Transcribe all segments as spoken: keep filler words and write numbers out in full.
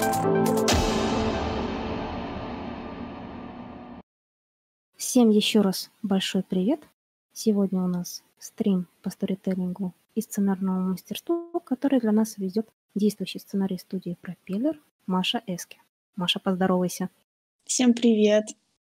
Всем еще раз большой привет. Сегодня у нас стрим по сторителлингу и сценарному мастерству, который для нас ведет действующий сценарий студии «Пропеллер» Маша Эски. Маша, поздоровайся. Всем привет.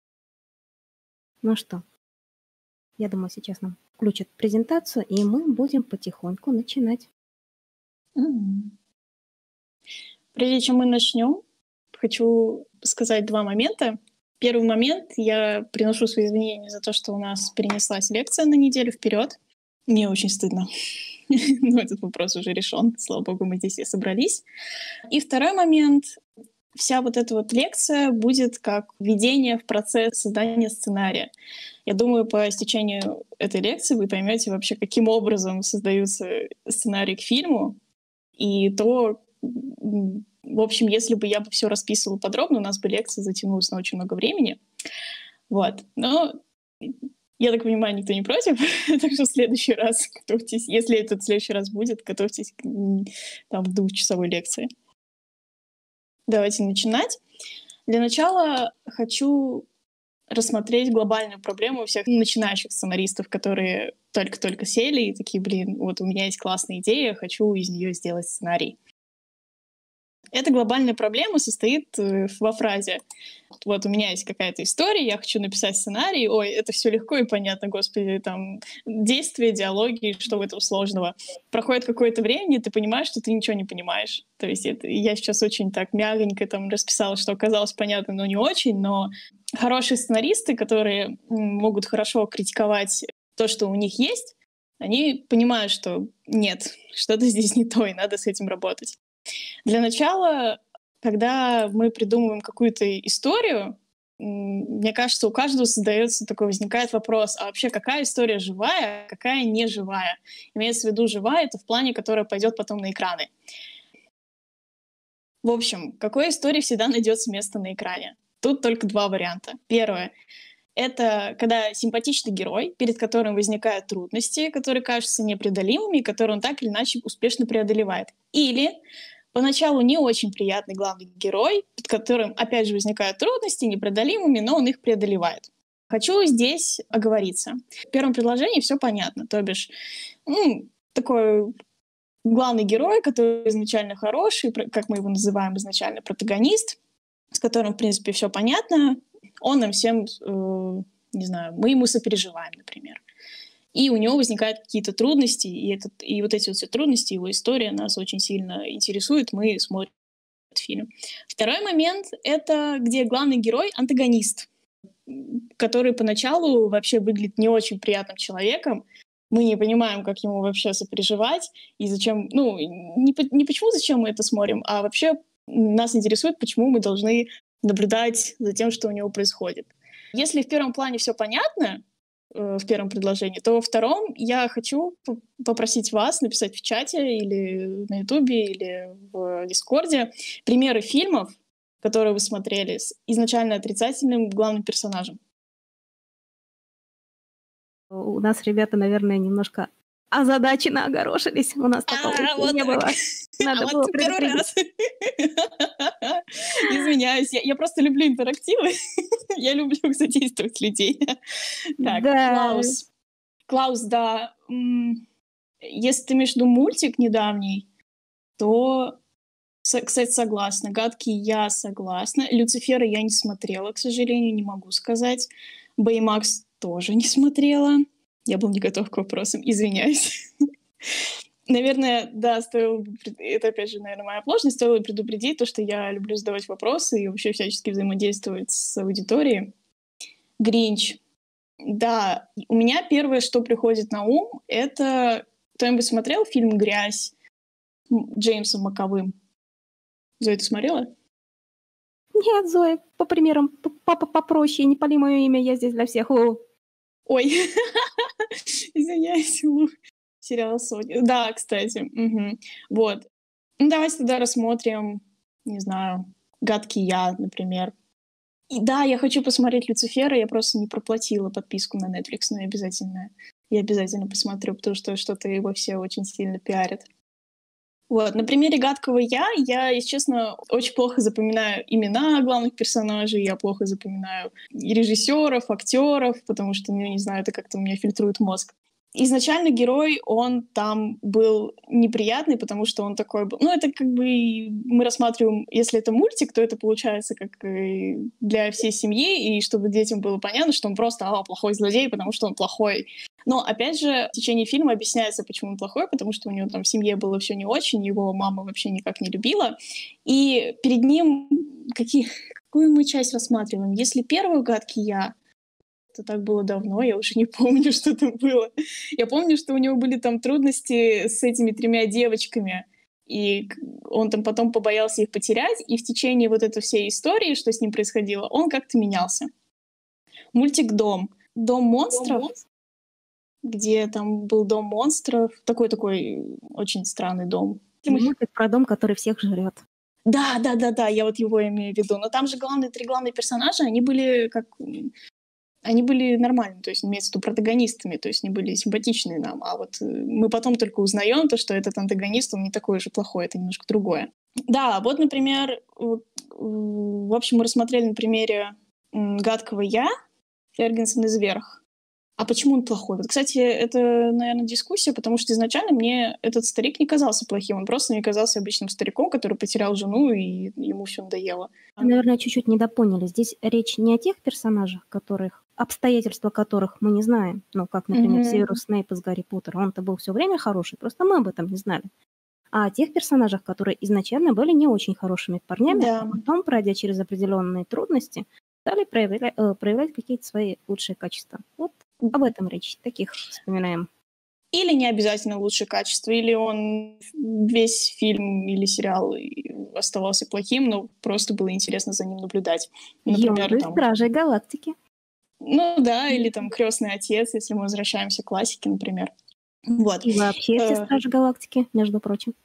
Ну что, я думаю, сейчас нам включат презентацию, и мы будем потихоньку начинать. Mm-hmm. Прежде чем мы начнем, хочу сказать два момента. Первый момент, я приношу свои извинения за то, что у нас перенеслась лекция на неделю вперед. Мне очень стыдно, но этот вопрос уже решен. Слава богу, мы здесь все собрались. И второй момент. Вся вот эта вот лекция будет как введение в процесс создания сценария. Я думаю, по истечению этой лекции вы поймете вообще, каким образом создаются сценарии к фильму. И то, в общем, если бы я бы все расписывала подробно, у нас бы лекция затянулась на очень много времени. Вот. Но, я так понимаю, никто не против. Так что в следующий раз готовьтесь. Если этот следующий раз будет, готовьтесь к там, двухчасовой лекции. Давайте начинать. Для начала хочу рассмотреть глобальную проблему у всех начинающих сценаристов, которые только-только сели и такие, блин, вот у меня есть классная идея, хочу из нее сделать сценарий. Эта глобальная проблема состоит во фразе: вот у меня есть какая-то история, я хочу написать сценарий, ой, это все легко и понятно, господи, там действия, диалоги, что в этом сложного. Проходит какое-то время, и ты понимаешь, что ты ничего не понимаешь. То есть это, я сейчас очень так мягонько там расписала, что оказалось понятно, но не очень, но хорошие сценаристы, которые могут хорошо критиковать то, что у них есть, они понимают, что нет, что-то здесь не то, и надо с этим работать. Для начала, когда мы придумываем какую-то историю, мне кажется, у каждого создается такой, возникает вопрос, а вообще какая история живая, какая не живая? Имеется в виду живая, это в плане, которая пойдет потом на экраны. В общем, какой истории всегда найдется место на экране? Тут только два варианта. Первое — это когда симпатичный герой, перед которым возникают трудности, которые кажутся непреодолимыми, и которые он так или иначе успешно преодолевает. Или поначалу не очень приятный главный герой, перед которым, опять же, возникают трудности непреодолимыми, но он их преодолевает. Хочу здесь оговориться. В первом предложении все понятно, то бишь ну, такой главный герой, который изначально хороший, как мы его называем изначально, протагонист, с которым, в принципе, все понятно, он нам всем, э, не знаю, мы ему сопереживаем, например. И у него возникают какие-то трудности, и, этот, и вот эти вот все трудности, его история нас очень сильно интересует, мы смотрим этот фильм. Второй момент — это где главный герой — антагонист, который поначалу вообще выглядит не очень приятным человеком, мы не понимаем, как ему вообще сопереживать, и зачем, ну, не, не почему зачем мы это смотрим, а вообще нас интересует, почему мы должны наблюдать за тем, что у него происходит. Если в первом плане все понятно, э, в первом предложении, то во втором я хочу п- попросить вас написать в чате или на Ютубе, или в Дискорде примеры фильмов, которые вы смотрели с изначально отрицательным главным персонажем. У нас ребята, наверное, немножко озадаченно огорошились. У нас такого А, вот не так. было. Надо а было вот первый раз. Извиняюсь, я, я просто люблю интерактивы. Я люблю задействовать людей. Так, Да. Клаус. Клаус, да. м, Если ты имеешь в виду мультик недавний, то, со- кстати, согласна. Гадкий я согласна. Люцифера я не смотрела, к сожалению, не могу сказать. Бэймакс тоже не смотрела. Я был не готов к вопросам, извиняюсь. Наверное, да, стоило бы, пред- это опять же, наверное, моя оплошность, стоило бы предупредить то, что я люблю задавать вопросы и вообще всячески взаимодействовать с аудиторией. Гринч. Да, у меня первое, что приходит на ум, это... Кто-нибудь смотрел фильм «Грязь» с Джеймсом Маковым? Зоя, ты смотрела? Нет, Зоя, по примерам, папа попроще, не пали мое имя, я здесь для всех. О. Ой, извиняюсь, Лу. Сериал «Соня». Да, кстати. Мгм. Вот. Ну, давайте тогда рассмотрим, не знаю, «Гадкий я», например. И да, я хочу посмотреть «Люцифера», я просто не проплатила подписку на Netflix, но я обязательно, я обязательно посмотрю, потому что что-то его все очень сильно пиарят. Вот. На примере «Гадкого я» я, если честно, очень плохо запоминаю имена главных персонажей, я плохо запоминаю режиссеров, актеров, потому что, ну, не знаю, это как-то у меня фильтрует мозг. Изначально герой, он там был неприятный, потому что он такой был... Ну, это как бы мы рассматриваем, если это мультик, то это получается как для всей семьи, и чтобы детям было понятно, что он просто а, плохой злодей, потому что он плохой. Но, опять же, в течение фильма объясняется, почему он плохой, потому что у него там в семье было все не очень, его мама вообще никак не любила. И перед ним какие... какую мы часть рассматриваем? Если первую «Гадкий я», это так было давно, я уже не помню, что там было. Я помню, что у него были там трудности с этими тремя девочками, и он там потом побоялся их потерять, и в течение вот этой всей истории, что с ним происходило, он как-то менялся. Мультик «Дом». «Дом монстров», Дом монстров? Где там был дом монстров, такой-такой очень странный дом. Мультик про дом, который всех жрет. Да, да, да, да, я вот его имею в виду. Но там же главные три главные персонажа, они были как... Они были нормальными, то есть имеется в виду протагонистами, то есть они были симпатичные нам. А вот мы потом только узнаем то, что этот антагонист, он не такой же плохой, это немножко другое. Да, вот, например, в общем, мы рассмотрели на примере «Гадкого я», Фергенсон из «Вверх». А почему он плохой? Вот, кстати, это, наверное, дискуссия, потому что изначально мне этот старик не казался плохим, он просто мне казался обычным стариком, который потерял жену, и ему все надоело. Наверное, чуть-чуть недопоняли. Здесь речь не о тех персонажах, которых, обстоятельства которых мы не знаем. Ну, как, например, mm-hmm. Северус Снейп из «Гарри Поттера». Он-то был все время хороший, просто мы об этом не знали. А о тех персонажах, которые изначально были не очень хорошими парнями, да. а потом, пройдя через определенные трудности, стали проявлять, э, проявлять какие-то свои лучшие качества. Вот об этом речь, таких вспоминаем. Или не обязательно лучшее качество, или он весь фильм или сериал оставался плохим, но просто было интересно за ним наблюдать. Например, там... «Стражей Галактики». Ну да, или там «Крестный отец», если мы возвращаемся к классике, например. Вот. И вообще все э... «Стражи Галактики», между прочим.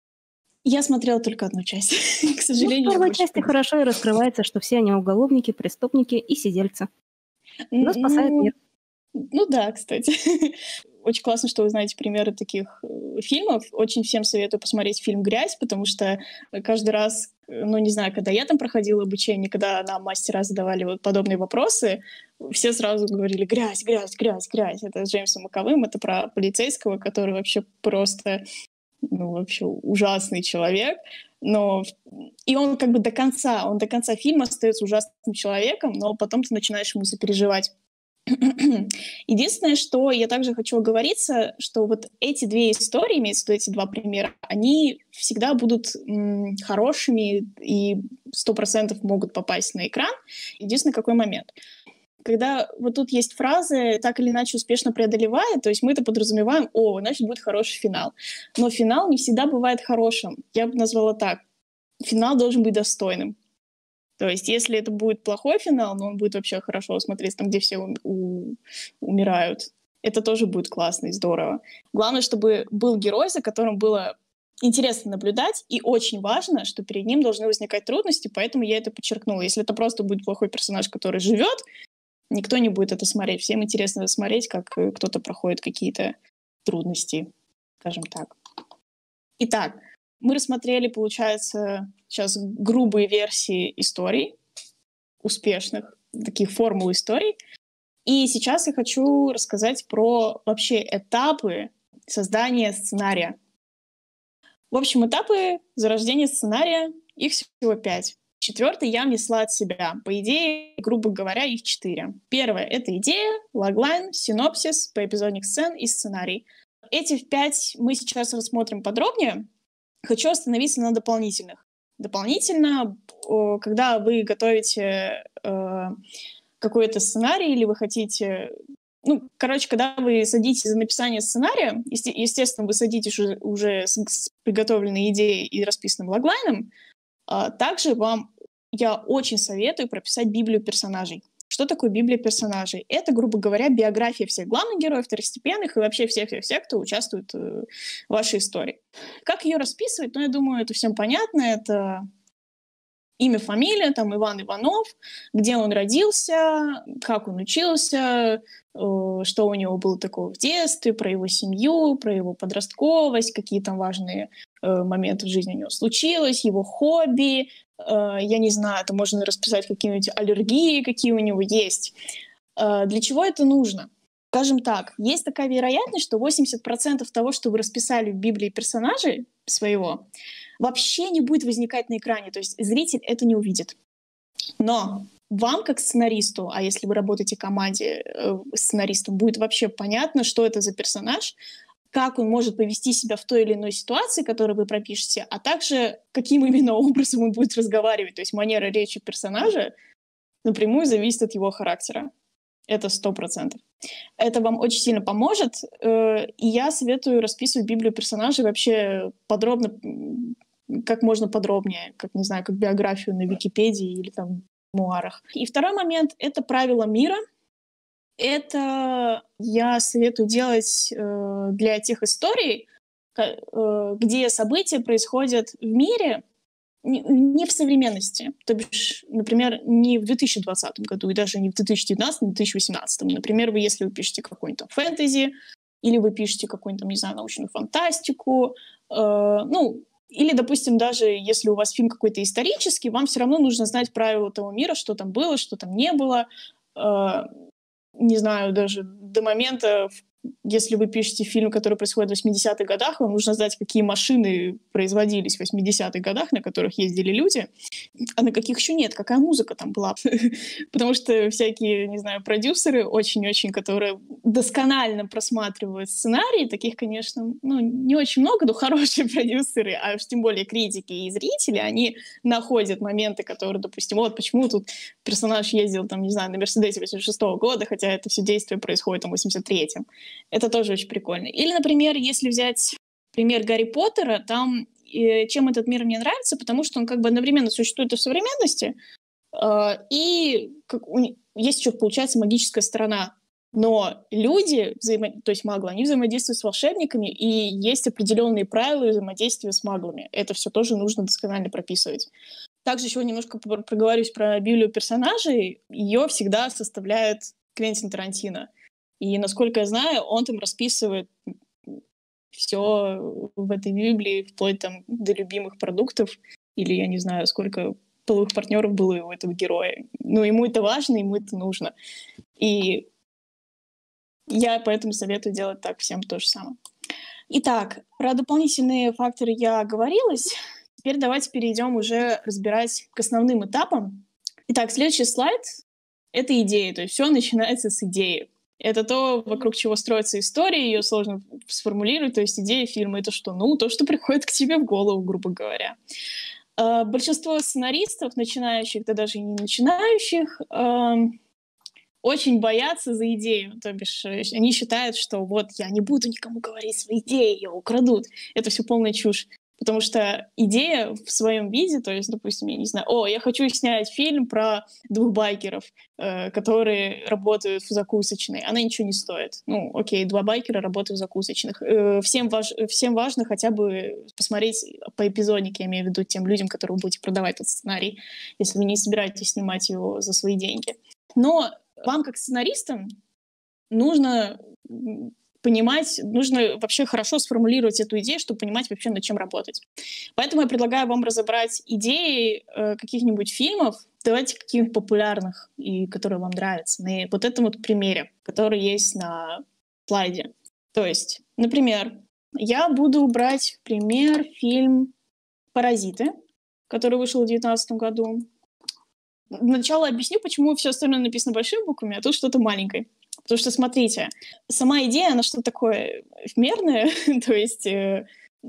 Я смотрела только одну часть, к сожалению. Ну, в первой части хорошо и раскрывается, что все они уголовники, преступники и сидельцы. Но спасает мир. Ну да, кстати. Очень классно, что вы знаете примеры таких фильмов. Очень всем советую посмотреть фильм «Грязь», потому что каждый раз, ну не знаю, когда я там проходила обучение, когда нам мастера задавали вот подобные вопросы, все сразу говорили «грязь, грязь, грязь, грязь». Это с Джеймсом Маковым, это про полицейского, который вообще просто, ну вообще ужасный человек. Но и он как бы до конца, он до конца фильма остается ужасным человеком, но потом ты начинаешь ему сопереживать. Единственное, что я также хочу оговориться, что вот эти две истории, имеется в виду эти два примера, они всегда будут м, хорошими и сто процентов могут попасть на экран. Единственный какой момент. Когда вот тут есть фразы «так или иначе успешно преодолевая», то есть мы это подразумеваем, о, значит, будет хороший финал. Но финал не всегда бывает хорошим. Я бы назвала так. Финал должен быть достойным. То есть если это будет плохой финал, но он будет вообще хорошо смотреться, там, где все у- у- умирают, это тоже будет классно и здорово. Главное, чтобы был герой, за которым было интересно наблюдать, и очень важно, что перед ним должны возникать трудности, поэтому я это подчеркнула. Если это просто будет плохой персонаж, который живет, никто не будет это смотреть. Всем интересно смотреть, как кто-то проходит какие-то трудности, скажем так. Итак, мы рассмотрели, получается, сейчас грубые версии историй, успешных, таких формул историй. И сейчас я хочу рассказать про вообще этапы создания сценария. В общем, этапы зарождения сценария, их всего пять. Четвертый я внесла от себя. По идее, грубо говоря, их четыре. Первое — это идея, логлайн, синопсис, поэпизодник сцен и сценарий. Эти пять мы сейчас рассмотрим подробнее. Хочу остановиться на дополнительных. Дополнительно, когда вы готовите э, какой-то сценарий или вы хотите... Ну, короче, когда вы садитесь за написание сценария, есте- естественно, вы садитесь уже, уже с, с приготовленной идеей и расписанным логлайном, а также вам я очень советую прописать библию персонажей. Что такое библия персонажей? Это, грубо говоря, биография всех главных героев, второстепенных и вообще всех-всех-всех, кто участвует э, в вашей истории. Как ее расписывать? Ну, я думаю, это всем понятно. Это имя, фамилия, там Иван Иванов, где он родился, как он учился, что у него было такого в детстве, про его семью, про его подростковость, какие там важные моменты в жизни у него случилось, его хобби, я не знаю, это можно расписать какие-нибудь аллергии, какие у него есть. Для чего это нужно? Скажем так, есть такая вероятность, что восемьдесят процентов того, что вы расписали в Библии персонажей своего, вообще не будет возникать на экране, то есть зритель это не увидит. Но вам, как сценаристу, а если вы работаете в команде э, сценаристом, будет вообще понятно, что это за персонаж, как он может повести себя в той или иной ситуации, которую вы пропишете, а также каким именно образом он будет разговаривать. То есть манера речи персонажа напрямую зависит от его характера. Это сто процентов. Это вам очень сильно поможет, э, и я советую расписывать Библию персонажей вообще подробно, как можно подробнее, как, не знаю, как биографию на Википедии или там в мемуарах. И второй момент — это правила мира. Это я советую делать э, для тех историй, э, где события происходят в мире, не в современности. То бишь, например, не в две тысячи двадцатом году, и даже не в две тысячи девятнадцатом, две тысячи восемнадцатом. Например, вы, если вы пишете какой-нибудь фэнтези, или вы пишете какую-нибудь, не знаю, научную фантастику, э, ну, или, допустим, даже если у вас фильм какой-то исторический, вам все равно нужно знать правила того мира, что там было, что там не было. Э, не знаю, даже до момента, если вы пишете фильм, который происходит в восьмидесятых годах, вам нужно знать, какие машины производились в восьмидесятых годах, на которых ездили люди, а на каких еще нет, какая музыка там была. Потому что всякие, не знаю, продюсеры очень-очень, которые досконально просматривают сценарии, таких, конечно, ну, не очень много, но хорошие продюсеры, а уж тем более критики и зрители, они находят моменты, которые, допустим, вот почему тут персонаж ездил, там, не знаю, на Мерседесе восемьдесят шестого года, хотя это все действие происходит там в восемьдесят третьем. Это тоже очень прикольно. Или, например, если взять пример Гарри Поттера, там э, чем этот мир мне нравится, потому что он как бы одновременно существует и в современности, э, и как, у, есть еще, получается, магическая сторона. Но люди, взаимо... то есть маглы, они взаимодействуют с волшебниками, и есть определенные правила взаимодействия с маглами. Это все тоже нужно досконально прописывать. Также еще немножко проговорюсь про Библию персонажей. Ее всегда составляет Квентин Тарантино. И, насколько я знаю, он там расписывает все в этой Библии, вплоть там до любимых продуктов, или я не знаю, сколько половых партнеров было у этого героя. Но ему это важно, ему это нужно. И я поэтому советую делать так всем то же самое. Итак, про дополнительные факторы я оговорилась. Теперь давайте перейдем уже разбирать к основным этапам. Итак, следующий слайд — это идея, то есть все начинается с идеи. Это то, вокруг чего строится история, ее сложно сформулировать, то есть идея фильма — это что? Ну, то, что приходит к тебе в голову, грубо говоря. Uh, большинство сценаристов, начинающих, да даже и не начинающих, uh, очень боятся за идею, то бишь они считают, что вот я не буду никому говорить свои идеи, ее украдут. Это все полная чушь. Потому что идея в своем виде, то есть, допустим, я не знаю, о, я хочу снять фильм про двух байкеров, э, которые работают в закусочной, она ничего не стоит. Ну, окей, два байкера работают в закусочных. Э, всем, важ, всем важно хотя бы посмотреть по эпизодике, я имею в виду тем людям, которые вы будете продавать этот сценарий, если вы не собираетесь снимать его за свои деньги. Но вам, как сценаристам, нужно понимать, нужно вообще хорошо сформулировать эту идею, чтобы понимать вообще, над чем работать. Поэтому я предлагаю вам разобрать идеи э, каких-нибудь фильмов, давайте каких-нибудь популярных, и которые вам нравятся, на вот этом вот примере, который есть на слайде. То есть, например, я буду брать в пример фильм «Паразиты», который вышел в две тысячи девятнадцатом году. Сначала объясню, почему все остальное написано большими буквами, а тут что-то маленькое. Потому что, смотрите, сама идея, она что-то такое эфемерное, то есть э,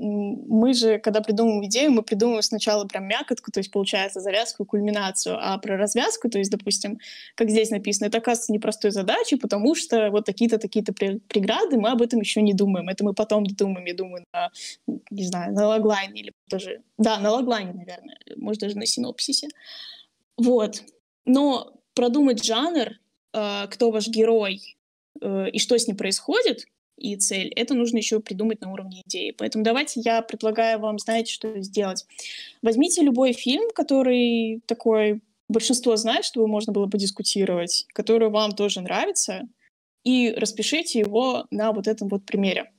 мы же, когда придумываем идею, мы придумываем сначала прям мякотку, то есть, получается, завязку, кульминацию, а про развязку, то есть, допустим, как здесь написано, это оказывается непростой задачей, потому что вот такие-то, такие-то преграды, мы об этом еще не думаем, это мы потом додумаем, я думаю, на, не знаю, на логлайне или даже, да, на логлайне, наверное, может, даже на синопсисе. Вот. Но продумать жанр, кто ваш герой э, и что с ним происходит, и цель. Это нужно еще придумать на уровне идеи. Поэтому давайте я предлагаю вам, знаете, что сделать. Возьмите любой фильм, который такой большинство знает, чтобы можно было подискутировать, который вам тоже нравится, и распишите его на вот этом вот примере.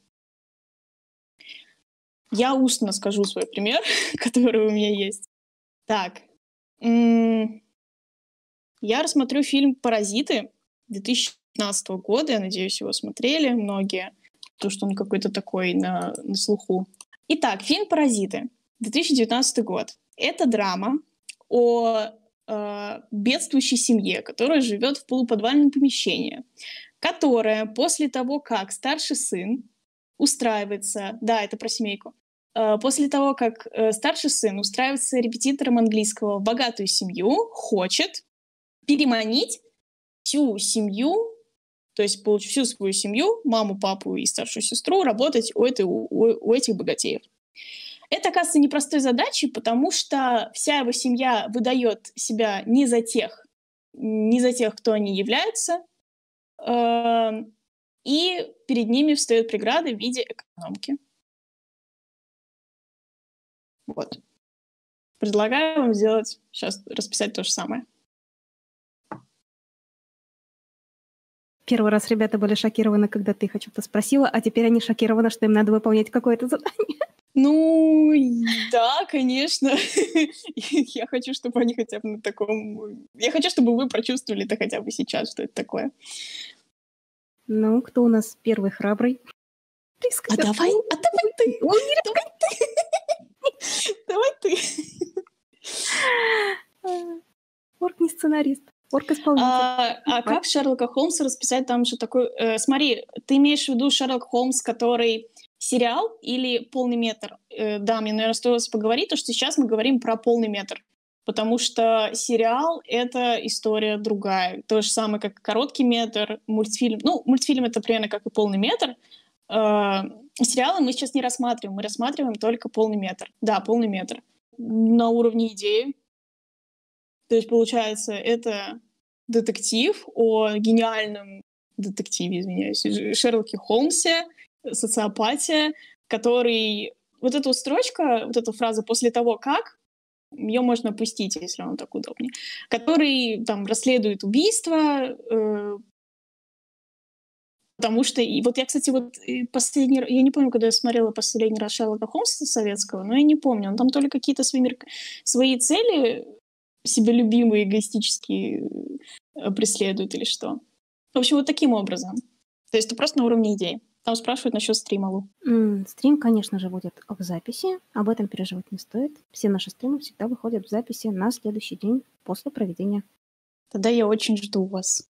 Я устно скажу свой пример, который у меня есть. Так. М- Я рассмотрю фильм «Паразиты» две тысячи пятнадцатого года. Я надеюсь, его смотрели многие, потому что он какой-то такой на, на слуху. Итак, фильм «Паразиты», две тысячи девятнадцатый год. Это драма о э, бедствующей семье, которая живет в полуподвальном помещении, которая после того, как старший сын устраивается... Да, это про семейку. Э, После того, как э, старший сын устраивается репетитором английского в богатую семью, хочет переманить всю семью, то есть получить всю свою семью, маму, папу и старшую сестру, работать у, этой, у, у этих богатеев. Это, оказывается, непростой задачей, потому что вся его семья выдает себя не за тех, не за тех, кто они являются, э, и перед ними встает преграда в виде экономки. Вот. Предлагаю вам сделать, сейчас расписать то же самое. Первый раз ребята были шокированы, когда ты их о чем-то спросила, а теперь они шокированы, что им надо выполнять какое-то задание. Ну, да, конечно. Я хочу, чтобы они хотя бы на таком... Я хочу, чтобы вы прочувствовали это хотя бы сейчас, что это такое. Ну, кто у нас первый храбрый? Ты А сказала. давай, а давай ты, Он не давай ты. рассказывает. Орк не сценарист, орк-исполнитель. А, а как Шерлока Холмса расписать там же такой... Э, смотри, ты имеешь в виду Шерлок Холмс, который сериал или полный метр? Э, да, мне, наверное, стоило поговорить, потому что сейчас мы говорим про полный метр. Потому что сериал — это история другая. То же самое, как короткий метр, мультфильм. Ну, мультфильм — это примерно как и полный метр. Э, сериалы мы сейчас не рассматриваем. Мы рассматриваем только полный метр. Да, полный метр. На уровне идеи. То есть, получается, это детектив о гениальном детективе, извиняюсь, Шерлоке Холмсе, социопатия, который... Вот эта строчка, вот эта фраза «после того, как», ее можно опустить, если вам так удобнее, который там расследует убийство, э, потому что... И вот я, кстати, вот последний... Я не помню, когда я смотрела последний раз Шерлока Холмса советского, но я не помню. Он там то ли какие-то свои, мер... свои цели себялюбимые, эгоистические преследуют или что. В общем, вот таким образом. То есть это просто на уровне идей. Там спрашивают насчет стрима, Лу. М, Стрим, конечно же, будет в записи. Об этом переживать не стоит. Все наши стримы всегда выходят в записи на следующий день после проведения. Тогда я очень жду вас.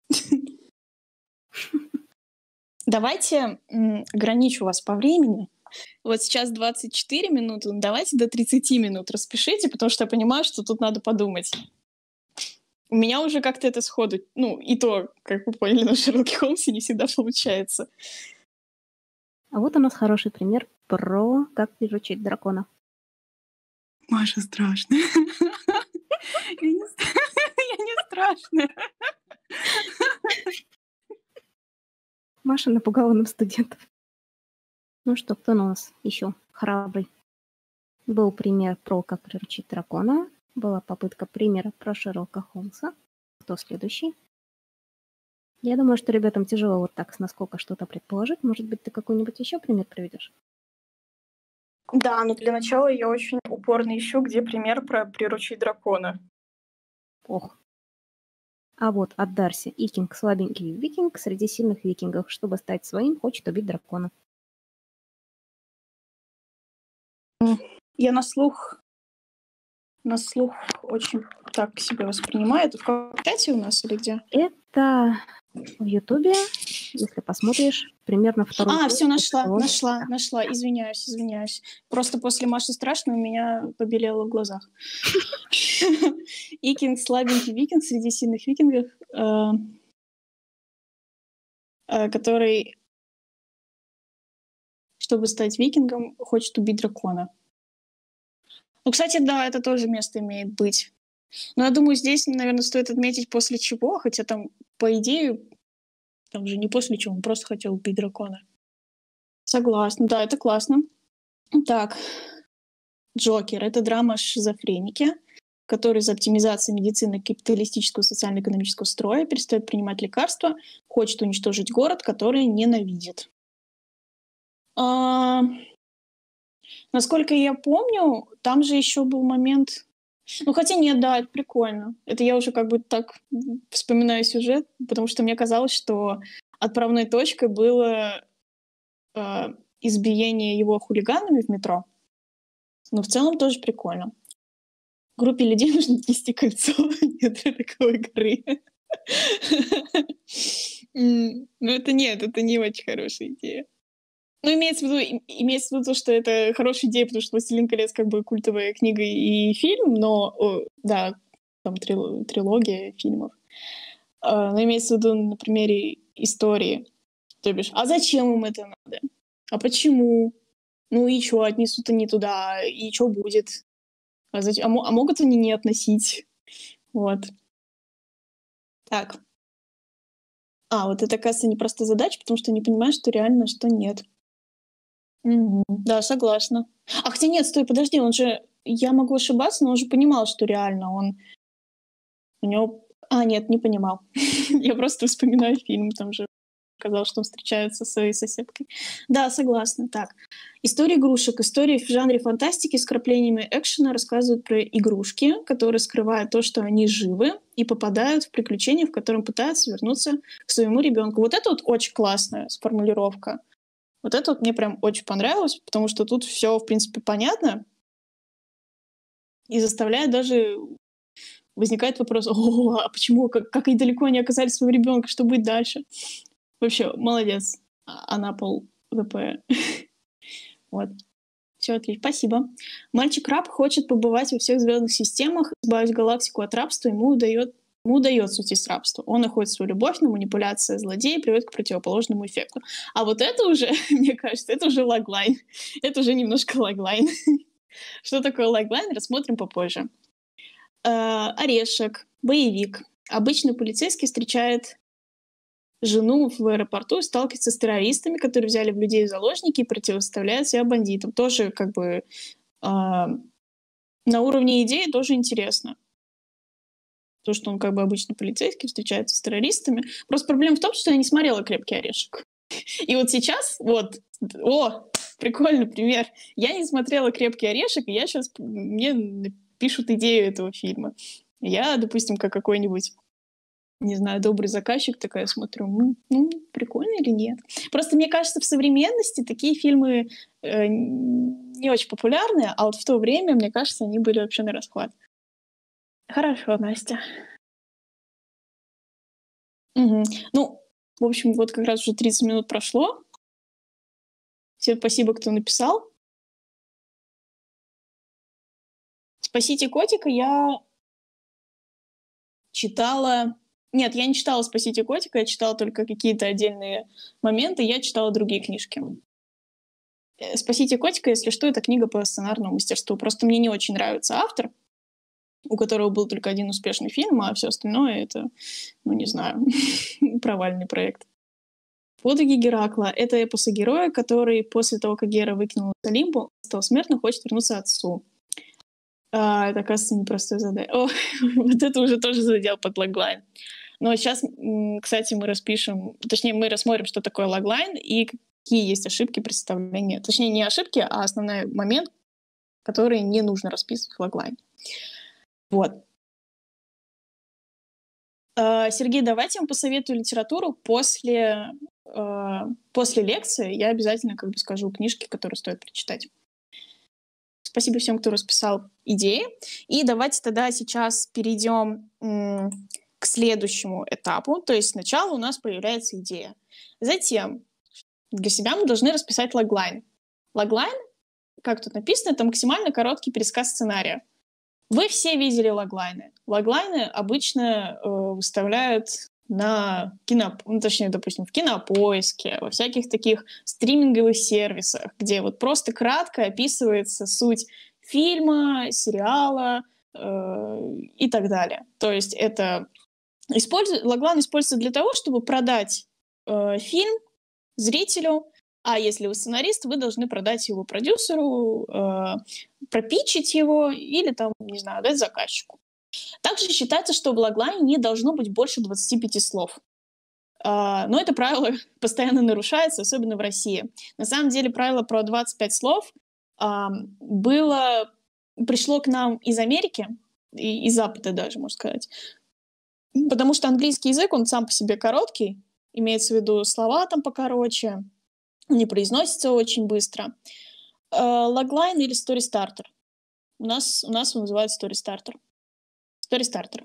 Давайте м, ограничу вас по времени. Вот сейчас двадцать четыре минуты, ну, давайте до тридцать минут распишите, потому что я понимаю, что тут надо подумать. У меня уже как-то это сходу... Ну, и то, как вы поняли, на Шерлоке Холмсе не всегда получается. А вот у нас хороший пример про как приручить дракона. Маша страшная. Я не страшная. Маша напугала нам студентов. Ну что, кто у нас еще храбрый? Был пример про как приручить дракона. Была попытка примера про Шерлока Холмса. Кто следующий? Я думаю, что ребятам тяжело вот так с наскока что-то предположить. Может быть, ты какой-нибудь еще пример приведешь? Да, но для начала я очень упорно ищу, где пример про приручить дракона. Ох. А вот от Дарси. Икинг, слабенький викинг среди сильных викингов. Чтобы стать своим, хочет убить дракона. Я на слух, на слух очень так себя воспринимаю. Это в КП у нас или где? Это в Ютубе, если посмотришь, примерно второй А, год все, нашла, после того, нашла, да. нашла. Извиняюсь, извиняюсь. Просто после Маши Страшной у меня побелело в глазах. Икинг, слабенький викинг среди сильных викингов, э, э, который, чтобы стать викингом, хочет убить дракона. Ну, кстати, да, это тоже место имеет быть. Но я думаю, здесь, наверное, стоит отметить после чего, хотя там, по идее, там же не после чего, он просто хотел убить дракона. Согласна, да, это классно. Так, «Джокер» — это драма о шизофренике, который из-за оптимизации медицины капиталистического социально-экономического строя перестает принимать лекарства, хочет уничтожить город, который ненавидит. А, насколько я помню, там же еще был момент... Ну, хотя нет, да, это прикольно. Это я уже как бы так вспоминаю сюжет, потому что мне казалось, что отправной точкой было э, избиение его хулиганами в метро. Но в целом тоже прикольно. Группе людей нужно нести кольцо нет роковой горы. Ну, это нет, это не очень хорошая идея. Ну, имеется в виду, имеется в виду, что это хорошая идея, потому что «Властелин колец» как бы культовая книга и фильм, но, о, да, там трил- трилогия фильмов. А, но имеется в виду на примере истории. То бишь, а зачем им это надо? А почему? Ну и что, отнесут они туда, и что будет? А, зачем? А, мо- а могут они не относить? Вот. Так. А, вот это, оказывается, не просто задача, потому что не понимаешь, что реально, что нет. Мгм. Да, согласна. А хотя нет, стой, подожди, он же... Я могу ошибаться, но он же понимал, что реально он... У него... А, нет, не понимал. Я просто вспоминаю фильм, там же сказал, что он встречается со своей соседкой. Да, согласна. Так. История игрушек. Истории в жанре фантастики с вкраплениями экшена рассказывают про игрушки, которые скрывают то, что они живы, и попадают в приключения, в котором пытаются вернуться к своему ребенку. Вот это вот очень классная сформулировка. Вот это вот мне прям очень понравилось, потому что тут все, в принципе, понятно и заставляет даже... Возникает вопрос, о, а почему, как, как они далеко они оказались своего ребенка, что будет дальше? Вообще, молодец. А- Анапол ВП. Вот. Все отлично. Спасибо. Мальчик-раб хочет побывать во всех звездных системах, избавить галактику от рабства, ему удает Ему удается уйти с рабства. Он находит свою любовь, но манипуляция злодея приводит к противоположному эффекту. А вот это уже, мне кажется, это уже лаглайн. Это уже немножко лаглайн. Что такое лаглайн, рассмотрим попозже. Э, Орешек, боевик. Обычно полицейский встречает жену в аэропорту и сталкивается с террористами, которые взяли в людей в заложники и противоставляют себя бандитам. Тоже как бы э, на уровне идеи тоже интересно. То, что он как бы обычно полицейский, встречается с террористами. Просто проблема в том, что я не смотрела «Крепкий орешек». И вот сейчас, вот, о, прикольный пример. Я не смотрела «Крепкий орешек», и я сейчас, мне пишут идею этого фильма. Я, допустим, как какой-нибудь, не знаю, добрый заказчик такая смотрю, ну, ну прикольно или нет. Просто мне кажется, в современности такие фильмы э, не очень популярны, а вот в то время, мне кажется, они были вообще на расхват. Хорошо, Настя. Мгм. Ну, в общем, вот как раз уже тридцать минут прошло. Всем спасибо, кто написал. «Спасите котика» я читала... Нет, я не читала «Спасите котика», я читала только какие-то отдельные моменты, я читала другие книжки. Э, «Спасите котика», если что, это книга по сценарному мастерству. Просто мне не очень нравится автор, у которого был только один успешный фильм, а все остальное — это, ну, не знаю, провальный проект. «Подвиги Геракла» — это эпос о герое, который после того, как Гера выкинула с Олимпу, стал смертным, хочет вернуться отцу. А, это, оказывается, непростое задание. О, вот это уже тоже задел под лаглайн. Но сейчас, кстати, мы распишем, точнее, мы рассмотрим, что такое лаглайн и какие есть ошибки представления. Точнее, не ошибки, а основной момент, который не нужно расписывать в лаглайне. Вот. А, Сергей, давайте я вам посоветую литературу после, э, после лекции. Я обязательно как бы скажу книжки, которые стоит прочитать. Спасибо всем, кто расписал идеи. И давайте тогда сейчас перейдем м, к следующему этапу. То есть сначала у нас появляется идея. Затем для себя мы должны расписать лаглайн. Лаглайн, как тут написано, это максимально короткий пересказ сценария. Вы все видели лаглайны. Лаглайны обычно э, выставляют на кино, ну, точнее, допустим, в Кинопоиске, во всяких таких стриминговых сервисах, где вот просто кратко описывается суть фильма, сериала э, и так далее. То есть это использует, лаглайн используется для того, чтобы продать э, фильм зрителю, А если вы сценарист, вы должны продать его продюсеру, э, пропитчить его или там, не знаю, дать заказчику. Также считается, что в логлайне не должно быть больше двадцати пяти слов. Uh, но это правило постоянно нарушается, особенно в России. На самом деле правило про двадцать пять слов uh, было, пришло к нам из Америки, и, из Запада даже, можно сказать. Потому что английский язык, он сам по себе короткий, имеется в виду слова там покороче, не произносится очень быстро. Uh, логлайн или story-starter. У нас, у нас он называется story-starter. Story-starter.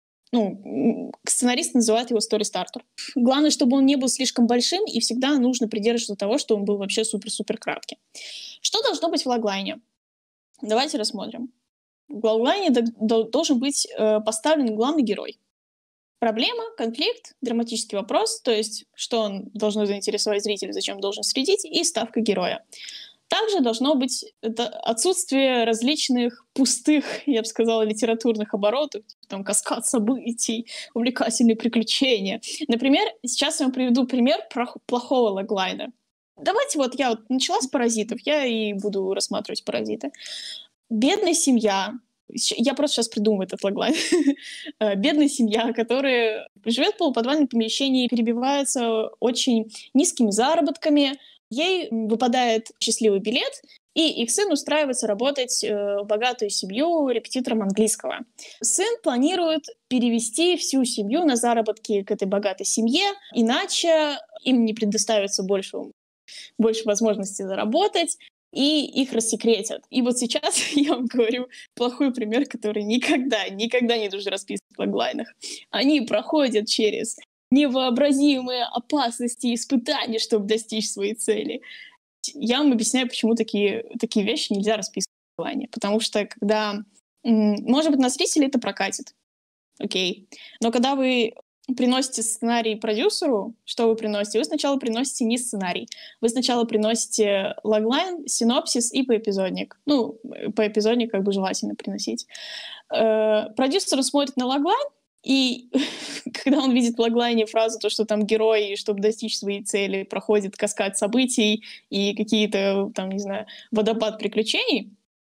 Ну, сценарист называет его story-starter. Главное, чтобы он не был слишком большим, и всегда нужно придерживаться того, что он был вообще супер-супер краткий. Что должно быть в логлайне? Давайте рассмотрим. В логлайне д- должен быть э, поставлен главный герой. Проблема, конфликт, драматический вопрос, то есть что он должно заинтересовать зрителя, зачем должен следить, и ставка героя. Также должно быть это отсутствие различных пустых, я бы сказала, литературных оборотов, там каскад событий, увлекательные приключения. Например, сейчас я вам приведу пример про плохого логлайна. Давайте вот я вот начала с «Паразитов», я и буду рассматривать «Паразиты». Бедная семья, я просто сейчас придумаю этот логлайн. Бедная семья, которая живет в полуподвальном помещении, перебивается очень низкими заработками. Ей выпадает счастливый билет, и их сын устраивается работать э, в богатую семью репетитором английского. Сын планирует перевести всю семью на заработки к этой богатой семье, иначе им не предоставится больше, больше возможностей заработать, и их рассекретят. И вот сейчас я вам говорю плохой пример, который никогда, никогда не нужно расписывать в логлайнах. Они проходят через невообразимые опасности и испытания, чтобы достичь своей цели. Я вам объясняю, почему такие, такие вещи нельзя расписывать в логлайне. Потому что когда... Может быть, на зрителей это прокатит. Окей. Но когда вы приносите сценарий продюсеру, что вы приносите? Вы сначала приносите не сценарий. Вы сначала приносите логлайн, синопсис и поэпизодник. Ну, поэпизодник как бы желательно приносить. Продюсер смотрит на логлайн, и когда он видит в логлайне фразу, то, что там герой, чтобы достичь своей цели, проходит каскад событий и какие-то, там, не знаю, водопад приключений,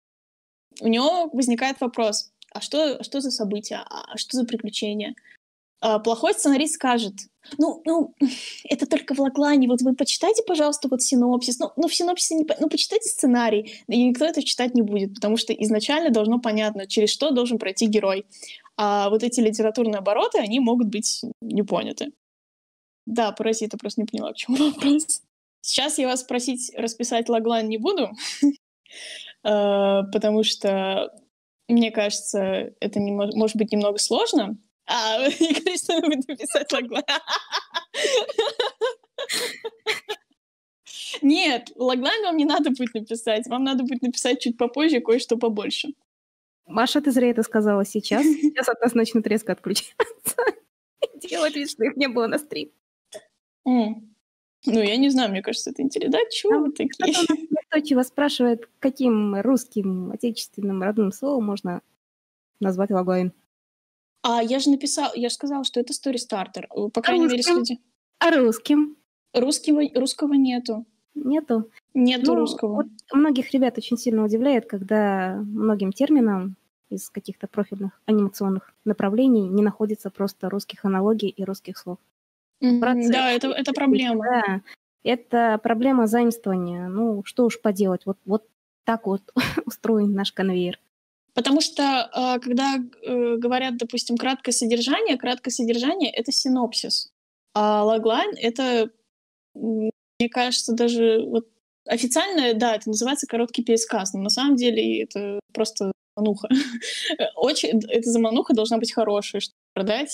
у него возникает вопрос, а что, что за события, а что за приключения? А плохой сценарист скажет, ну, ну, это только в логлайне, вот вы почитайте, пожалуйста, вот синопсис, ну, ну в синопсисе, не, ну, почитайте сценарий, и никто это читать не будет, потому что изначально должно понятно, через что должен пройти герой. А вот эти литературные обороты, они могут быть не поняты. Да, «Паразиты», просто не поняла, к чему вопрос. Сейчас я вас просить расписать логлайн не буду, потому что, мне кажется, это может быть немного сложно. А, мне кажется, надо будет написать логлайн. Нет, логлайн вам не надо будет написать. Вам надо будет написать чуть попозже кое-что побольше. Маша, ты зря это сказала сейчас. Сейчас от нас начнут резко отключаться. Делать вид, что их не было на стрим. Mm. Ну, я не знаю, мне кажется, это интересно. Да, чего вы такие? Кто-то вас спрашивает, каким русским, отечественным, родным словом можно назвать логлайн. А я же написала, я же сказала, что это story-starter. По крайней мере, среди... А русским? Русского, русского нету. Нету? Нету ну, русского. Вот многих ребят очень сильно удивляет, когда многим терминам из каких-то профильных анимационных направлений не находится просто русских аналогий и русских слов. Mm-hmm. Процесс, да, это, это проблема. Да, это проблема заимствования. Ну, что уж поделать, вот, вот так вот устроен наш конвейер. Потому что, когда говорят, допустим, краткое содержание, краткое содержание — это синопсис. А логлайн — это, мне кажется, даже вот официально, да, это называется короткий пересказ, но на самом деле это просто замануха. Очень, эта замануха должна быть хорошей, чтобы продать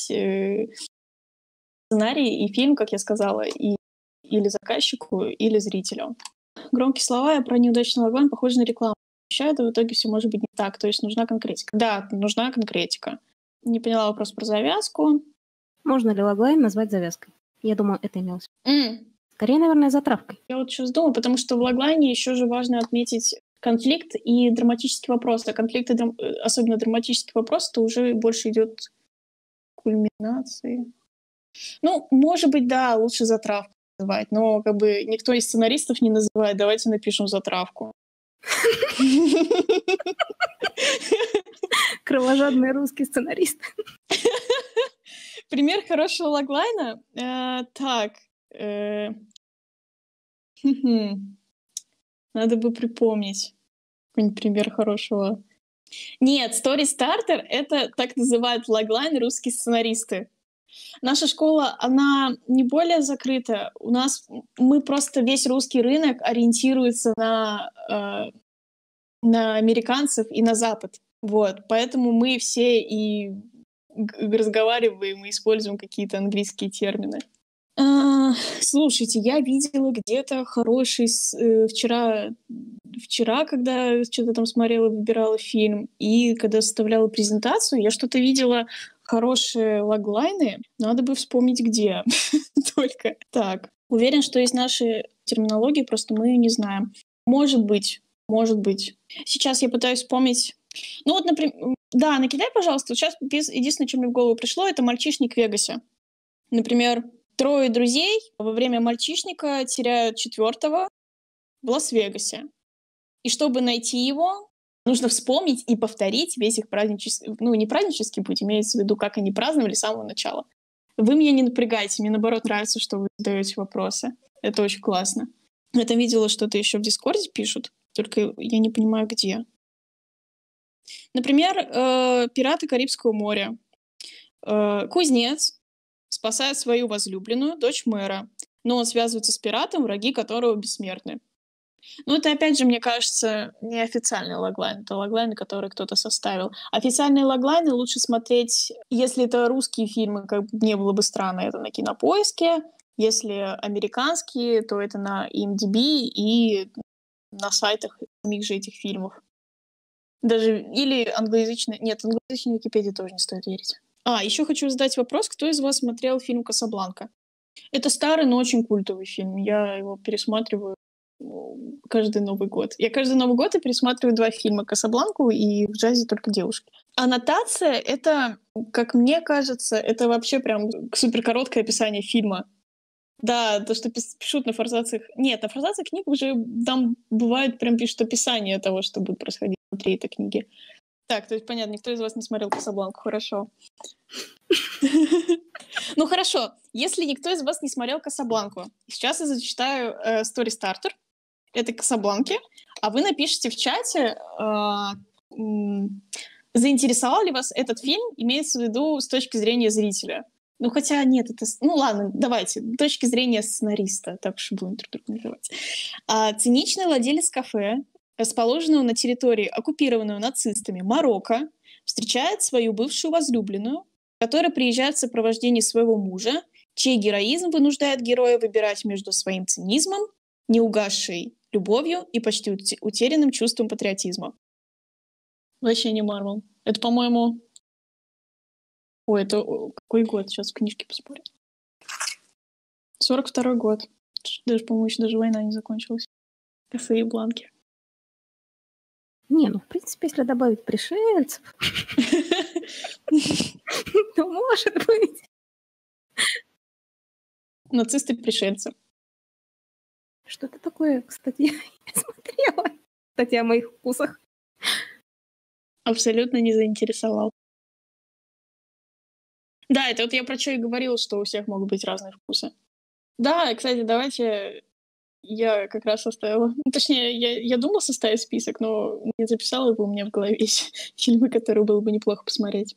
сценарий и фильм, как я сказала, и, или заказчику, или зрителю. Громкие слова и про неудачный логлайн похожи на рекламу. Это в итоге все может быть не так, то есть нужна конкретика. Да, нужна конкретика. Не поняла вопрос про завязку. Можно ли логлайн назвать завязкой? Я думаю, это имелось. Mm. Скорее, наверное, затравкой. Я вот сейчас думаю, потому что в логлайне еще же важно отметить конфликт и драматический вопрос. А конфликт и драм... особенно драматический вопрос, то уже больше идет кульминации. Ну, может быть, да, лучше затравка. называть, но как бы никто из сценаристов не называет «давайте напишем затравку». Кровожадный русский сценарист. Пример хорошего логлайна? Э, так. э, хм-хм. Надо бы припомнить какой-нибудь пример хорошего. Нет, Story Starter — это так называют логлайн русские сценаристы. Наша школа, она не более закрыта. У нас мы просто весь русский рынок ориентируется на, э, на американцев и на Запад. Вот. Поэтому мы все и г- разговариваем и используем какие-то английские термины. А, слушайте, я видела где-то хороший с- э, вчера, вчера, когда что-то там смотрела, выбирала фильм, и когда составляла презентацию, я что-то видела хорошие логлайны. Надо бы вспомнить, где. Только так. Уверен, что есть наши терминологии, просто мы ее не знаем. Может быть, может быть. Сейчас я пытаюсь вспомнить. Ну вот, например, да, накидай, пожалуйста. Сейчас единственное, что мне в голову пришло, это «Мальчишник в Вегасе». Например, трое друзей во время мальчишника теряют четвертого в Лас-Вегасе. И чтобы найти его, нужно вспомнить и повторить весь их празднический, ну, не празднический путь, имеется в виду, как они праздновали с самого начала. Вы меня не напрягаете, мне, наоборот, нравится, что вы задаете вопросы. Это очень классно. Я там видела, что-то еще в Дискорде пишут, только я не понимаю, где. Например, э, «Пираты Карибского моря». Э, кузнец спасает свою возлюбленную, дочь мэра, но он связывается с пиратом, враги которого бессмертны. Ну, это, опять же, мне кажется, не официальный логлайн. Это логлайн, который кто-то составил. Официальные логлайны лучше смотреть, если это русские фильмы, как бы не было бы странно, это на Кинопоиске. Если американские, то это на ай эм ди би и на сайтах самих же этих фильмов. Даже или англоязычные... Нет, англоязычной Википедии тоже не стоит верить. А, еще хочу задать вопрос. Кто из вас смотрел фильм «Касабланка»? Это старый, но очень культовый фильм. Я его пересматриваю ну, каждый Новый год. Я каждый Новый год и пересматриваю два фильма: «Касабланку» и «В джазе только девушки». Аннотация — это, как мне кажется, это вообще прям суперкороткое описание фильма. Да, то, что пис- пишут на форзациях... Нет, на форзациях книг уже там бывает прям пишут описание того, что будет происходить внутри этой книги. Так, то есть, понятно, никто из вас не смотрел «Касабланку», хорошо. Ну хорошо, если никто из вас не смотрел «Касабланку», сейчас я зачитаю э, Story Starter этой «Касабланки», а вы напишите в чате, э, м, заинтересовал ли вас этот фильм, имеется в виду с точки зрения зрителя. Ну хотя нет, это... Ну ладно, давайте, с точки зрения сценариста, так уж и будем друг друга называть. А, циничный владелец кафе, расположенного на территории, оккупированную нацистами Марокко, встречает свою бывшую возлюбленную, которая приезжает в сопровождении своего мужа, чей героизм вынуждает героя выбирать между своим цинизмом, неугасшей любовью и почти ут- утерянным чувством патриотизма. Вообще не Марвел. Это, по-моему... Ой, это о, какой год? Сейчас в книжке поспорим. сорок второй год. Даже, по-моему, еще даже война не закончилась. Косые бланки. Не, ну, в принципе, если добавить пришельцев, то может быть. Нацисты-пришельцы. Что-то такое, кстати, я не смотрела. Кстати, о моих вкусах. Абсолютно не заинтересовал. Да, это вот я про что и говорила, что у всех могут быть разные вкусы. Да, кстати, давайте я как раз составила... ну, Точнее, я, я думала составить список, но не записала его, у меня в голове есть фильмы, которые было бы неплохо посмотреть.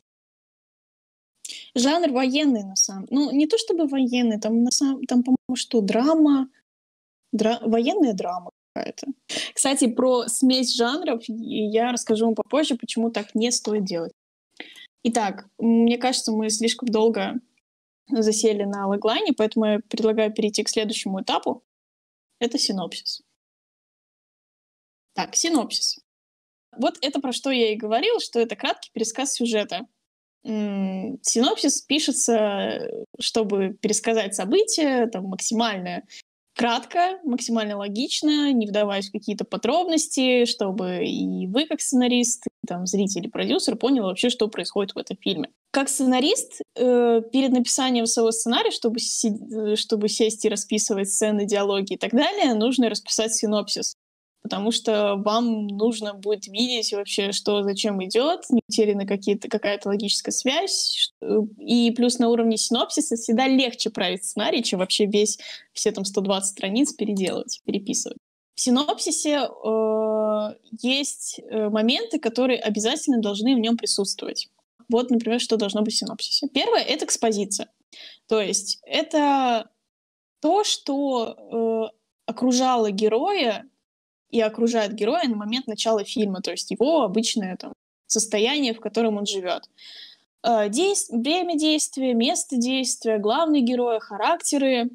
Жанр военный, на самом... Ну, не то чтобы военный, там, на самом... там по-моему, что, драма... Дра... Военная драма какая-то. Кстати, про смесь жанров я расскажу вам попозже, почему так не стоит делать. Итак, мне кажется, мы слишком долго засели на логлайне, поэтому я предлагаю перейти к следующему этапу. Это синопсис. Так, синопсис. Вот это про что я и говорила, что это краткий пересказ сюжета. М, Синопсис пишется, чтобы пересказать события, там, максимально кратко, максимально логично, не вдаваясь в какие-то подробности, чтобы и вы, как сценарист, и, там, зритель и продюсер, поняли вообще, что происходит в этом фильме. Как сценарист, э, перед написанием своего сценария, чтобы, си- чтобы сесть и расписывать сцены, диалоги и так далее, нужно расписать синопсис. Потому что вам нужно будет видеть вообще, что зачем идет, не утеряна какие-то, какая-то логическая связь. И плюс на уровне синопсиса всегда легче править сценарий, чем вообще весь, все там сто двадцать страниц переделывать, переписывать. В синопсисе э, есть э, моменты, которые обязательно должны в нем присутствовать. Вот, например, что должно быть в синопсисе. Первое — это экспозиция. То есть это то, что э, окружало героя и окружает героя на момент начала фильма, то есть его обычное там, состояние, в котором он живет. Э, дейс... Время действия, место действия, главные герои, характеры, э,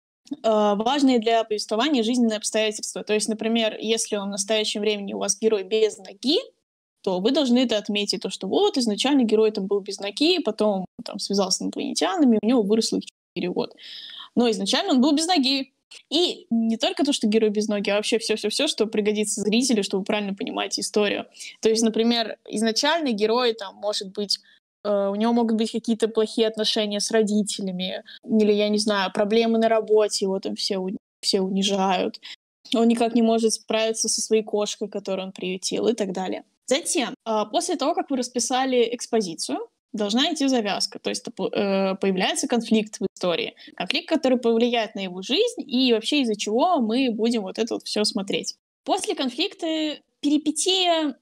важные для повествования жизненные обстоятельства. То есть, например, если он в настоящем времени у вас герой без ноги, то вы должны это отметить, то, что вот изначально герой там был без ноги, потом там, связался с инопланетянами, у него выросло их четыре года. Но изначально он был без ноги. И не только то, что герой без ноги, а вообще все-все-все, что пригодится зрителю, чтобы вы правильно понимать историю. То есть, например, изначально герой там может быть, э, у него могут быть какие-то плохие отношения с родителями, или, я не знаю, проблемы на работе, его там все, все унижают. Он никак не может справиться со своей кошкой, которую он приютил, и так далее. Затем, э, после того, как вы расписали экспозицию, должна идти завязка, то есть э, появляется конфликт в истории. Конфликт, который повлияет на его жизнь, и вообще из-за чего мы будем вот это вот все смотреть. После конфликта перипетия,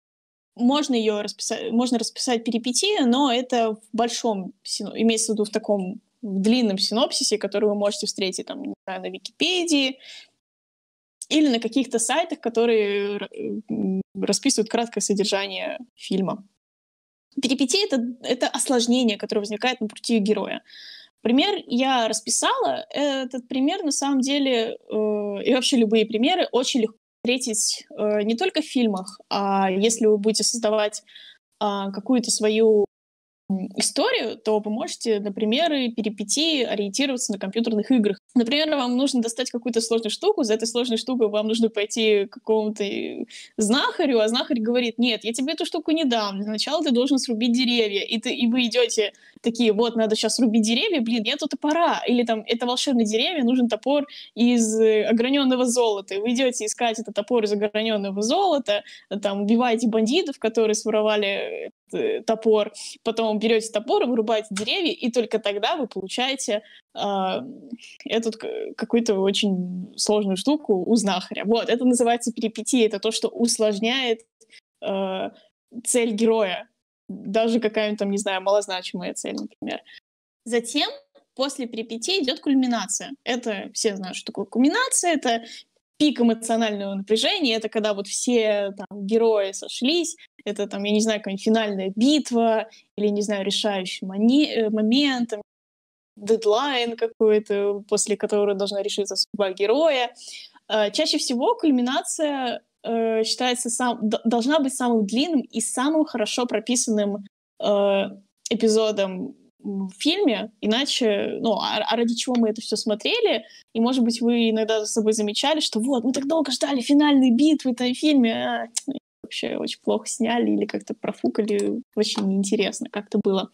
можно ее расписать, можно расписать перипетию, но это в большом, имеется в виду в таком в длинном синопсисе, который вы можете встретить там, не знаю, на Википедии или на каких-то сайтах, которые расписывают краткое содержание фильма. Перипетия — это, это осложнение, которое возникает на пути героя. Пример я расписала. Этот пример, на самом деле, э, и вообще любые примеры очень легко встретить э, не только в фильмах, а если вы будете создавать э, какую-то свою историю, то вы можете, например, и перипетии ориентироваться на компьютерных играх. Например, вам нужно достать какую-то сложную штуку, за этой сложной штукой вам нужно пойти к какому-то знахарю, а знахарь говорит: нет, я тебе эту штуку не дам, для начала ты должен срубить деревья. И, ты, и вы идете такие: вот, надо сейчас рубить деревья, блин, нету топора. Или там, это волшебные деревья, нужен топор из ограненного золота. И вы идете искать этот топор из ограненного золота, там, убиваете бандитов, которые своровали топор, потом берете топор, вырубаете деревья, и только тогда вы получаете э, эту какую-то очень сложную штуку у знахаря. Вот, это называется перипетия, это то, что усложняет э, цель героя, даже какая-нибудь там, не знаю, малозначимая цель, например. Затем, после перипетии идет кульминация. Это все знают, что такое кульминация, это пик эмоционального напряжения, это когда вот все там, герои сошлись, это там, я не знаю, какая-нибудь финальная битва, или, не знаю, решающий мони- момент, там, дедлайн какой-то, после которого должна решиться судьба героя. Э, чаще всего кульминация э, считается сам, д- должна быть самым длинным и самым хорошо прописанным э, эпизодом в фильме, иначе, ну, а, а ради чего мы это все смотрели, и, может быть, вы иногда за собой замечали, что вот, мы так долго ждали финальной битвы в этом фильме, а, вообще очень плохо сняли или как-то профукали, очень неинтересно как-то было.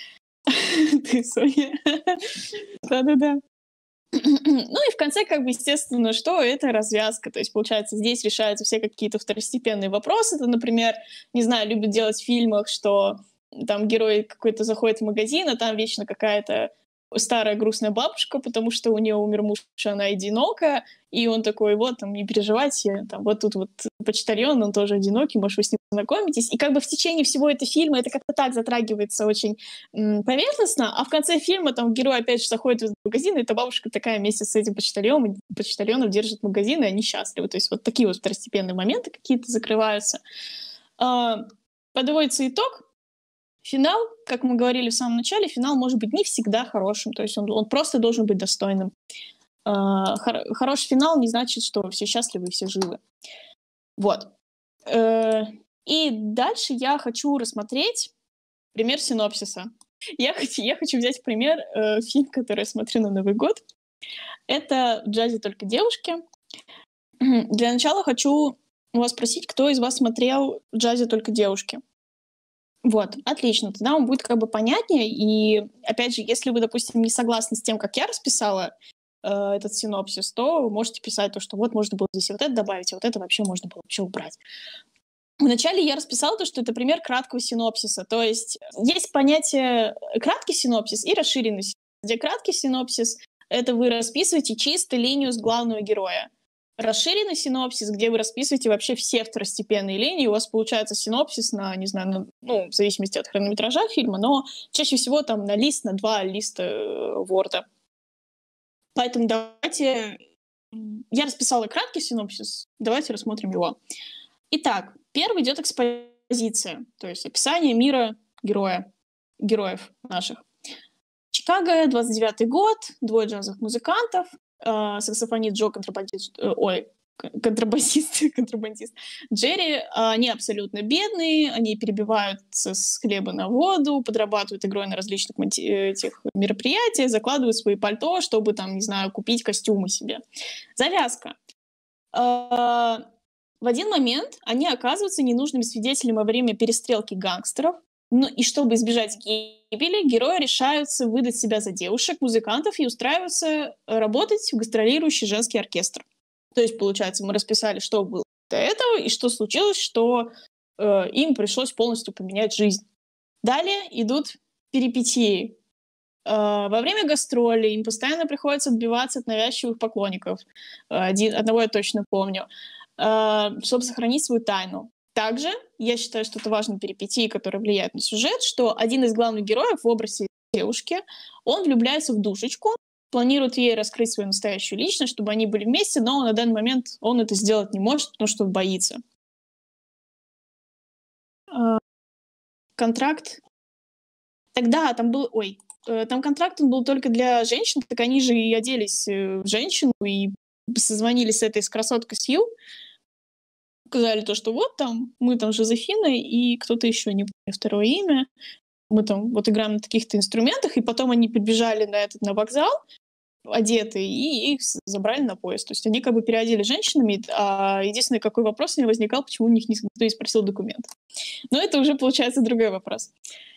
Ты, Соня. Да-да-да. Ну и в конце, как бы, естественно, что это развязка. То есть, получается, здесь решаются все какие-то второстепенные вопросы. Это, например, не знаю, любят делать в фильмах, что там герой какой-то заходит в магазин, а там вечно какая-то старая грустная бабушка, потому что у нее умер муж, она одинокая, и он такой: вот, там, не переживайте, там, вот тут вот почтальон, он тоже одинокий, может, вы с ним познакомитесь. И как бы в течение всего этого фильма это как-то так затрагивается очень м, поверхностно, а в конце фильма там герой опять же заходит в магазин, и эта бабушка такая вместе с этим почтальоном, почтальоном держит магазин, и они счастливы. То есть вот такие вот второстепенные моменты какие-то закрываются. А, подводится итог. Финал, как мы говорили в самом начале, финал может быть не всегда хорошим, то есть он, он просто должен быть достойным. Uh, хор- хороший финал не значит, что все счастливы и все живы. Вот. Uh, и дальше я хочу рассмотреть пример синопсиса. Я хочу, я хочу взять в пример uh, фильм, который я смотрю на Новый год. Это в джазе только девушки. Для начала хочу у вас спросить, кто из вас смотрел в джазе только девушки? Вот, отлично. Тогда вам будет как бы понятнее. И, опять же, если вы, допустим, не согласны с тем, как я расписала э, этот синопсис, то вы можете писать то, что вот можно было здесь вот это добавить, а вот это вообще можно было вообще убрать. Вначале я расписала то, что это пример краткого синопсиса. То есть есть понятие краткий синопсис и расширенный синопсис. Где краткий синопсис — это вы расписываете чисто линию с главного героя. Расширенный синопсис, где вы расписываете вообще все второстепенные линии, у вас получается синопсис на, не знаю, на, ну, в зависимости от хронометража фильма, но чаще всего там на лист, на два листа Word. Поэтому давайте... Я расписала краткий синопсис, давайте рассмотрим его. Итак, первый идет экспозиция, то есть описание мира героя, героев наших. Чикаго, двадцать девятый год, двое джазовых музыкантов, э, саксофонист Джо, контрабандист, э, ой, контрабасист, контрабандист Джерри. Э, они абсолютно бедные, они перебиваются с хлеба на воду, подрабатывают игрой на различных мати- этих мероприятиях, закладывают свои пальто, чтобы, там, не знаю, купить костюмы себе. Завязка. Э, в один момент они оказываются ненужными свидетелями во время перестрелки гангстеров. Ну и чтобы избежать гибели, герои решаются выдать себя за девушек, музыкантов и устраиваются работать в гастролирующий женский оркестр. То есть, получается, мы расписали, что было до этого и что случилось, что э, им пришлось полностью поменять жизнь. Далее идут перипетии. Э, во время гастролей им постоянно приходится отбиваться от навязчивых поклонников. Один, одного я точно помню. Э, чтобы сохранить свою тайну. Также я считаю, что это важные перипетии, которые влияют на сюжет, что один из главных героев в образе девушки, он влюбляется в душечку, планирует ей раскрыть свою настоящую личность, чтобы они были вместе, но на данный момент он это сделать не может, потому что боится. Контракт. Тогда там был... Ой, там контракт он был только для женщин, так они же и оделись в женщину и созвонились с этой с красоткой Сью, сказали то, что вот там, мы там Жозефина и кто-то еще, не помню второе имя, мы там вот играем на таких-то инструментах, и потом они прибежали на этот, на вокзал, одетые, и их забрали на поезд. То есть они как бы переодели женщинами, а единственный какой вопрос у меня возникал, почему у них никто не спросил документ. Но это уже, получается, другой вопрос.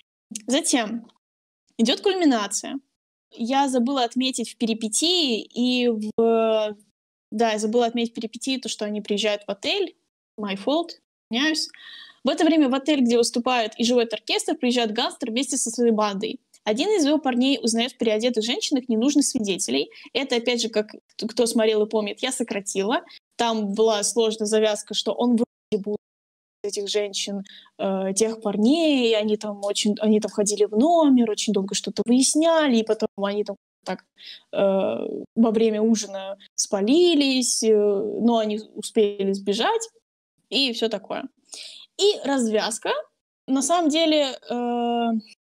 Затем идет кульминация. Я забыла отметить в перипетии и в... Да, я забыла отметить в перипетии то, что они приезжают в отель, My fault, извиняюсь. В это время в отель, где выступает и живет оркестр, приезжает гангстер вместе со своей бандой. Один из его парней узнает в переодетых женщинах ненужных свидетелей. Это, опять же, как кто смотрел и помнит, я сократила. Там была сложная завязка, что он вроде бы этих женщин, э, тех парней, они там очень, они там ходили в номер, очень долго что-то выясняли, и потом они там так э, во время ужина спалились, э, но они успели сбежать. И все такое. И развязка. На самом деле, э, э,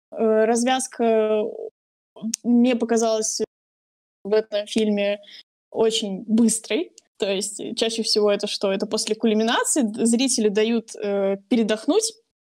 развязка мне показалась в этом фильме очень быстрой. То есть чаще всего это что? Это после кульминации зрителю дают э, передохнуть,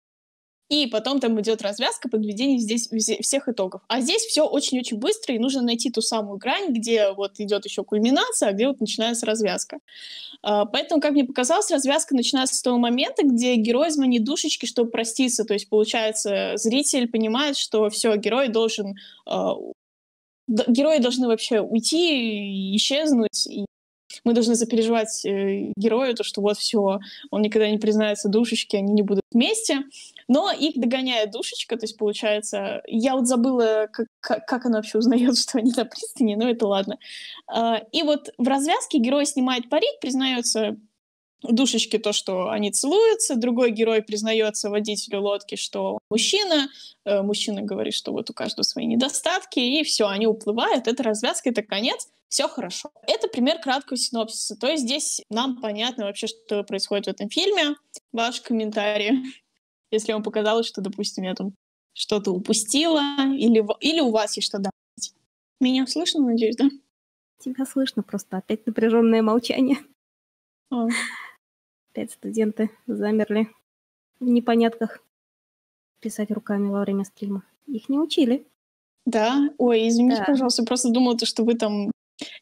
и потом там идет развязка, подведение здесь всех итогов. А здесь все очень-очень быстро, и нужно найти ту самую грань, где вот идет еще кульминация, а где вот начинается развязка. Uh, поэтому, как мне показалось, развязка начинается с того момента, где герой звонит душечке, чтобы проститься. То есть, получается, зритель понимает, что все, герой должен... Uh, д- герои должны вообще уйти, исчезнуть, и мы должны запереживать э, герою, то, что вот все, он никогда не признается душечке, они не будут вместе. Но их догоняет душечка, то есть, получается... Я вот забыла, как, как, как она вообще узнает, что они на пристани, но это ладно. Uh, и вот в развязке герой снимает парик, признается душечке то, что они целуются, другой герой признается водителю лодки, что он мужчина, uh, мужчина говорит, что вот у каждого свои недостатки, и все, они уплывают, это развязка, это конец, все хорошо. Это пример краткого синопсиса, то есть здесь нам понятно вообще, что происходит в этом фильме. Ваши комментарии, если вам показалось, что, допустим, я там что-то упустила, или, или у вас есть что добавить. Меня слышно, надеюсь, да? Тебя слышно, просто опять напряженное молчание. О. Опять студенты замерли в непонятках писать руками во время стрима. Их не учили. Да? Ой, извините, Да. пожалуйста, просто думала, что вы там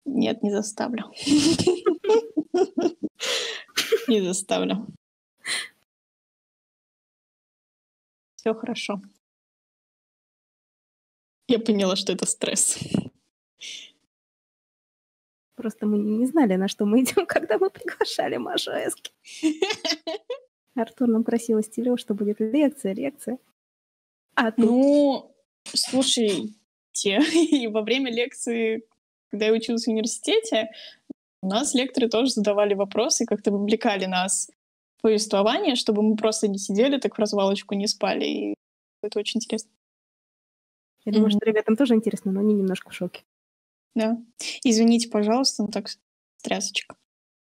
Нет, не заставлю. Не заставлю. Все хорошо. Я поняла, что это стресс. Просто мы не знали, на что мы идем, когда мы приглашали Машу Эски. Артур нам красиво стелил, что будет лекция, лекция. А тут... Ну, слушайте, и во время лекции, когда я училась в университете, у нас лекторы тоже задавали вопросы, как-то вовлекали нас в повествование, чтобы мы просто не сидели, так в развалочку не спали. И это очень интересно. Я думаю, mm-hmm. что ребятам тоже интересно, но они немножко в шоке. Да. Извините, пожалуйста, но так трясочка.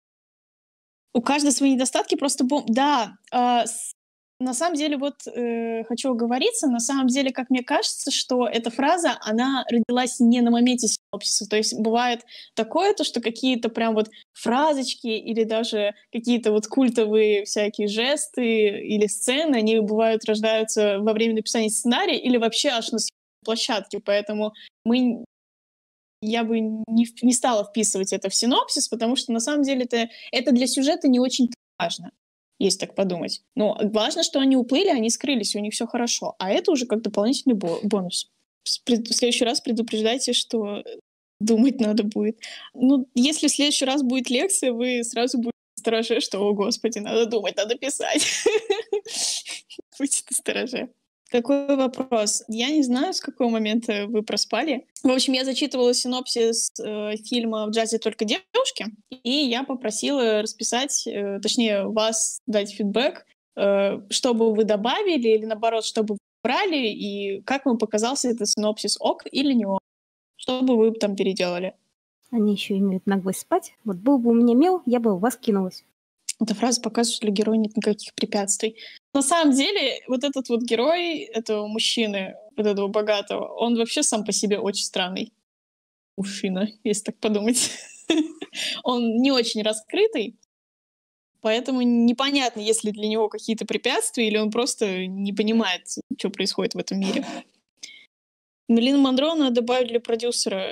У каждого свои недостатки, просто... Бом... Да, э, с... на самом деле, вот э, хочу оговориться, на самом деле, как мне кажется, что эта фраза, она родилась не на моменте синопсиса. То есть бывает такое, то, что какие-то прям вот фразочки или даже какие-то вот культовые всякие жесты или сцены, они бывают, рождаются во время написания сценария или вообще аж на площадке. Поэтому мы... я бы не, не стала вписывать это в синопсис, потому что на самом деле это, это для сюжета не очень важно, если так подумать. Но важно, что они уплыли, они скрылись, и у них все хорошо. А это уже как дополнительный бо- бонус. В следующий раз предупреждайте, что думать надо будет. Ну, если в следующий раз будет лекция, вы сразу будете настороже, что, о господи, надо думать, надо писать. Будьте настороже. Какой вопрос? Я не знаю, с какого момента вы проспали. В общем, я зачитывала синопсис э, фильма «В джазе только девушки», и я попросила расписать, э, точнее, вас дать фидбэк, э, что бы вы добавили или, наоборот, что бы вы убрали, и как вам показался этот синопсис, ок или не ок. Что бы вы там переделали? Они еще имеют наглость спать. Вот был бы у меня мел, я бы в вас кинулась. Эта фраза показывает, что для героя нет никаких препятствий. На самом деле, вот этот вот герой этого мужчины, вот этого богатого, он вообще сам по себе очень странный. Мужчина, если так подумать. Он не очень раскрытый, поэтому непонятно, есть ли для него какие-то препятствия, или он просто не понимает, что происходит в этом мире. Мерлин Монро надо добавить для продюсера.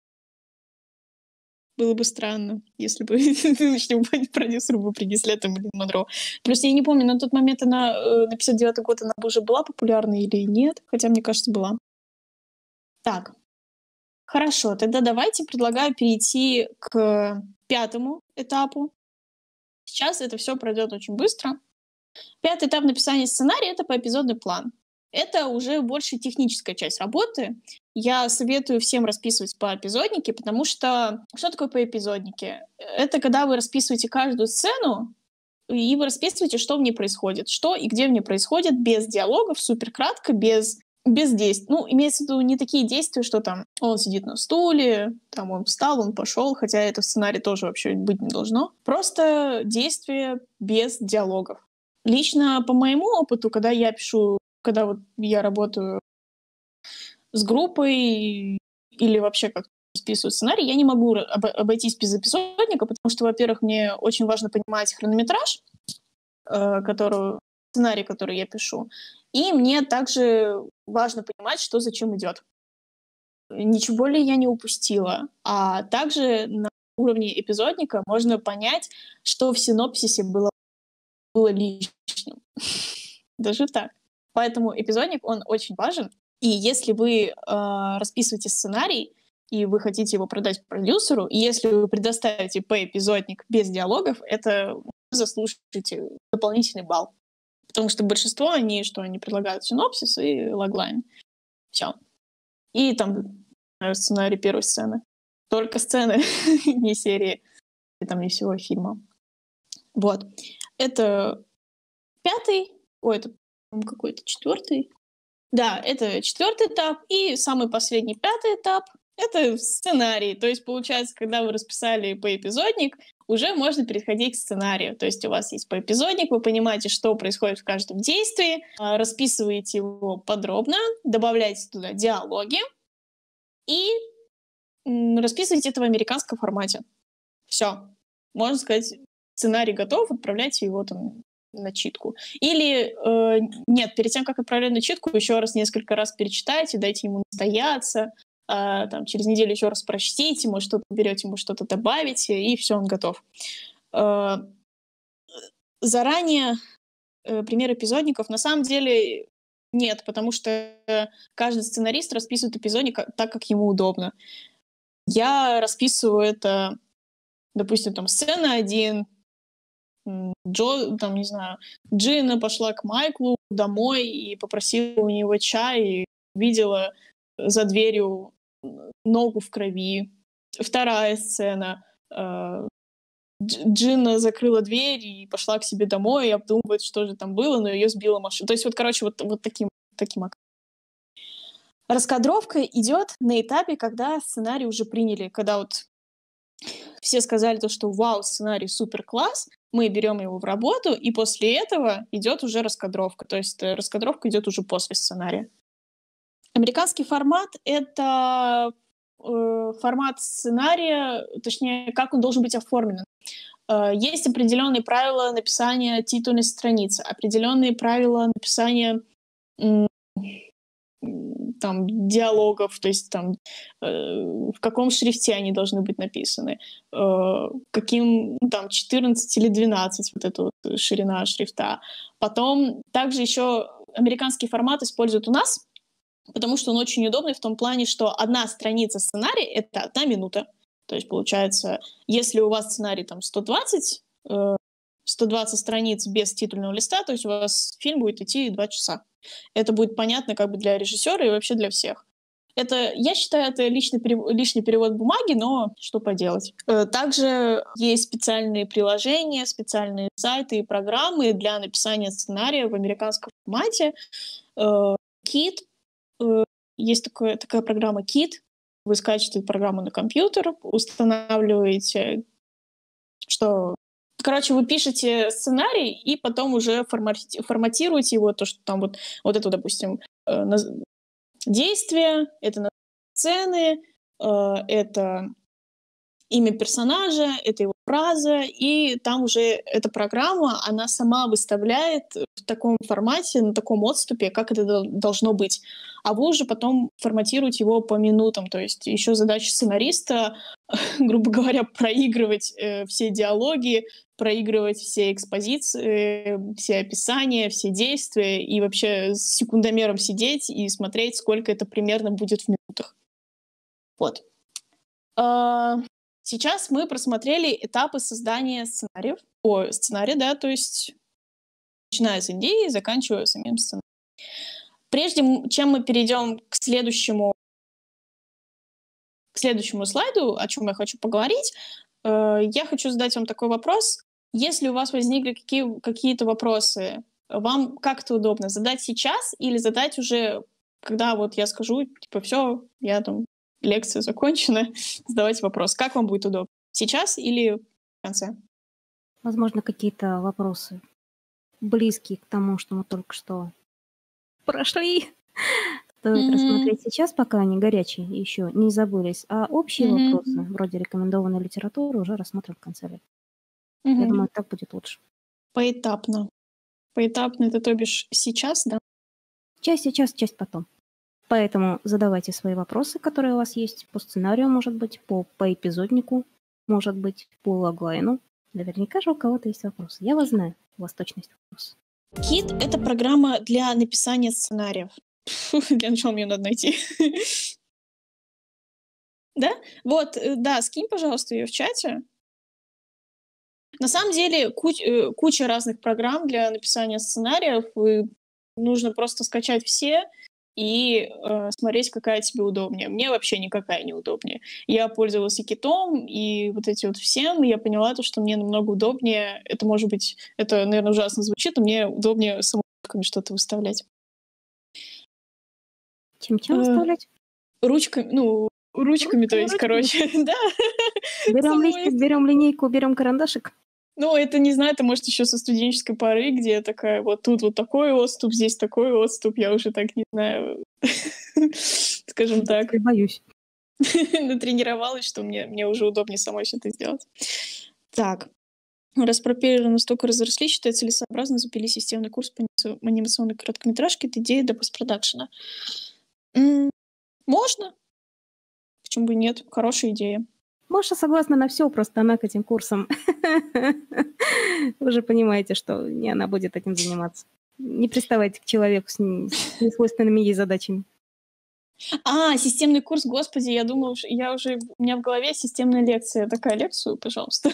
Было бы странно, если бы нынешнему продюсеру бы принесли это Мерлин Монро. Плюс я не помню, на тот момент она, э, на пятьдесят девятый год она бы уже была популярна или нет, хотя, мне кажется, была. Так, хорошо, тогда давайте предлагаю перейти к пятому этапу. Сейчас это все пройдет очень быстро. Пятый этап написания сценария — это поэпизодный план. Это уже больше техническая часть работы. Я советую всем расписывать по эпизоднике, потому что... Что такое по эпизоднике? Это когда вы расписываете каждую сцену, и вы расписываете, что в ней происходит, что и где в ней происходит, без диалогов, суперкратко, без, без действий. Ну, имеется в виду не такие действия, что там он сидит на стуле, там он встал, он пошел, хотя это в сценарии тоже вообще быть не должно. Просто действия без диалогов. Лично по моему опыту, когда я пишу, когда вот я работаю с группой или вообще как списываю сценарий, я не могу об- обойтись без эпизодника, потому что, во-первых, мне очень важно понимать хронометраж, э, который, сценарий, который я пишу, и мне также важно понимать, что зачем идет. Ничего более я не упустила. А также на уровне эпизодника можно понять, что в синопсисе было, было лишним. Даже так. Поэтому эпизодник, он очень важен. И если вы э, расписываете сценарий, и вы хотите его продать продюсеру, и если вы предоставите P-эпизодник без диалогов, это вы заслужите дополнительный балл. Потому что большинство, они что, они предлагают синопсис и логлайн. Все. И там сценарий первой сцены. Только сцены, не серии, и там не всего фильма. Вот. Это пятый, ой, это какой-то четвертый. Да, это четвертый этап. И самый последний, пятый этап — это сценарий. То есть, получается, когда вы расписали поэпизодник, уже можно переходить к сценарию. То есть у вас есть поэпизодник, вы понимаете, что происходит в каждом действии, расписываете его подробно, добавляете туда диалоги и расписываете это в американском формате. Все. Можно сказать, сценарий готов, отправляйте его там на читку. Или э, нет, перед тем, как отправлять на читку, еще раз несколько раз перечитайте, дайте ему настояться, а, там, через неделю еще раз прочтите, может, что-то берете, может, что-то добавите, и все, он готов. А, заранее э, пример эпизодников на самом деле нет, потому что каждый сценарист расписывает эпизодник как- так, как ему удобно. Я расписываю это, допустим, там, сцена один, м, Джо, там, не знаю, Джина пошла к Майклу домой и попросила у него чай, и увидела за дверью м, ногу в крови. Вторая сцена. э, Дж- Джина закрыла дверь и пошла к себе домой и обдумывает, что же там было, но ее сбила машина. То есть вот, короче, вот, вот таким, таким ак- Раскадровка идет на этапе, когда сценарий уже приняли, когда вот все сказали то, что вау, сценарий супер класс, мы берем его в работу, и после этого идет уже раскадровка. То есть э, раскадровка идет уже после сценария. Американский формат — это э, формат сценария, точнее, как он должен быть оформлен. Э, есть определенные правила написания титульной страницы, определенные правила написания м, м, там, диалогов, то есть там, э, в каком шрифте они должны быть написаны, э, каким, ну, там, четырнадцать или двенадцать, вот эта вот ширина шрифта. Потом также еще американский формат используют у нас, потому что он очень удобный в том плане, что одна страница сценария — это одна минута. То есть, получается, если у вас сценарий там сто двадцать, э, сто двадцать страниц без титульного листа, то есть у вас фильм будет идти два часа. Это будет понятно как бы для режиссера и вообще для всех. Это, я считаю, это личный, перев- лишний перевод бумаги, но что поделать. Э, Также есть специальные приложения, специальные сайты и программы для написания сценария в американском формате. Э, Kit, э, есть такое, такая программа Kit. Вы скачиваете программу на компьютер, устанавливаете, что... Короче, вы пишете сценарий и потом уже формати- форматируете его, то, что там вот, вот это, допустим, э, наз- действие, это на- сцены, э, это имя персонажа, это его фраза, и там уже эта программа, она сама выставляет в таком формате, на таком отступе, как это дол- должно быть. А вы уже потом форматируете его по минутам. То есть еще задача сценариста, грубо говоря, проигрывать э, все диалоги, проигрывать все экспозиции, э, все описания, все действия, и вообще с секундомером сидеть и смотреть, сколько это примерно будет в минутах. Вот. А, Сейчас мы просмотрели этапы создания сценариев. О, сценария, да, то есть начиная с идеи и заканчивая самим сценарием. Прежде м- чем мы перейдем к следующему, к следующему слайду, о чем я хочу поговорить, э, я хочу задать вам такой вопрос. Если у вас возникли какие, какие-то вопросы, вам как-то удобно задать сейчас или задать уже, когда вот я скажу, типа, все, я там, лекция закончена, задавать вопрос. Как вам будет удобно? Сейчас или в конце? Возможно, какие-то вопросы близкие к тому, что мы только что прошли. Стоит Мгм. рассмотреть сейчас, пока они горячие и еще не забылись, а общие вопросы, Мгм. вроде рекомендованной литературы, уже рассмотрим в конце лекции. Я Мгм. думаю, так будет лучше. Поэтапно. Поэтапно это, то бишь, сейчас, да? Часть сейчас, часть потом. Поэтому задавайте свои вопросы, которые у вас есть по сценарию, может быть, по, по эпизоднику, может быть, по логлайну. Наверняка же у кого-то есть вопросы. Я вас знаю, у вас точно есть вопросы. Kit — это программа для написания сценариев. Фу, для начала мне её надо найти. Да? Вот, э, да, скинь, пожалуйста, ее в чате. На самом деле куч- э, куча разных программ для написания сценариев, и нужно просто скачать все и э, смотреть, какая тебе удобнее. Мне вообще никакая не удобнее. Я пользовалась и китом, и вот эти вот всем, и я поняла то, что мне намного удобнее. Это может быть, это, наверное, ужасно звучит, но мне удобнее самой что-то выставлять. Чем-чем Э, выставлять? Ручками, ну, ручками, то Ручками, есть, ручками. короче, да. Берем Самой. листик, берем линейку, берем карандашик. Ну, это, не знаю, это может еще со студенческой поры, где я такая, вот тут вот такой отступ, здесь такой отступ, я уже так, не знаю, скажем Я так, тебя боюсь. натренировалась, что мне, мне уже удобнее самой все это сделать. Так, раз про Пеллера настолько разросли, считаю целесообразно запилить системный курс по анимацион- анимационной короткометражке от идеи до постпродакшена. М, Можно, почему бы и нет? Хорошая идея. Маша согласна на все, просто она к этим курсам. Вы же понимаете, что не она будет этим заниматься. Не приставайте к человеку с не- с несвойственными ей задачами. А, системный курс, господи, я думала, ш- я уже, у меня в голове системная лекция. Такая, лекцию, пожалуйста.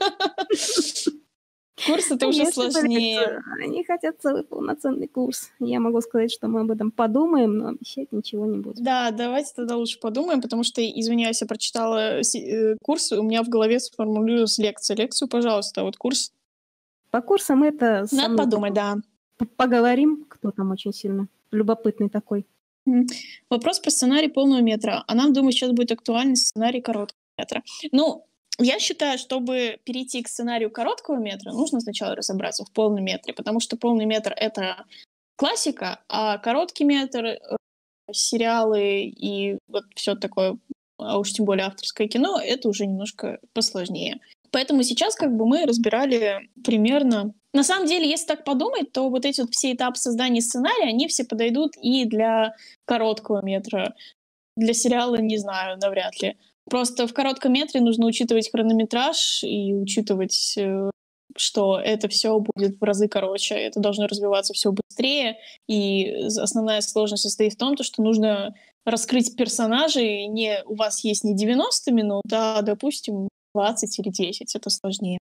Курс это уже Конечно, это сложнее. лекция. Они хотят целый полноценный курс. Я могу сказать, что мы об этом подумаем, но обещать ничего не будем. Да, давайте тогда лучше подумаем, потому что, извиняюсь, я прочитала си- э, курс, и у меня в голове сформулировалась лекция. Лекцию, пожалуйста, а вот курс. По курсам это со Надо мной подумать, да. п- поговорим, кто там очень сильно любопытный такой. М. Вопрос про сценарий полного метра. А нам, думаю, сейчас будет актуальный сценарий короткого метра. Ну, я считаю, чтобы перейти к сценарию короткого метра, нужно сначала разобраться в полном метре, потому что полный метр — это классика, а короткий метр, э, сериалы и вот все такое, а уж тем более авторское кино, это уже немножко посложнее. Поэтому сейчас как бы мы разбирали примерно... На самом деле, если так подумать, то вот эти вот все этапы создания сценария, они все подойдут и для короткого метра. Для сериала, не знаю, навряд ли. Просто в коротком метре нужно учитывать хронометраж и учитывать, э, что это все будет в разы короче, это должно развиваться все быстрее. И з- основная сложность состоит в том, то, что нужно раскрыть персонажей. Не, у вас есть не девяносто минут, а, допустим, двадцать или десять. Это сложнее.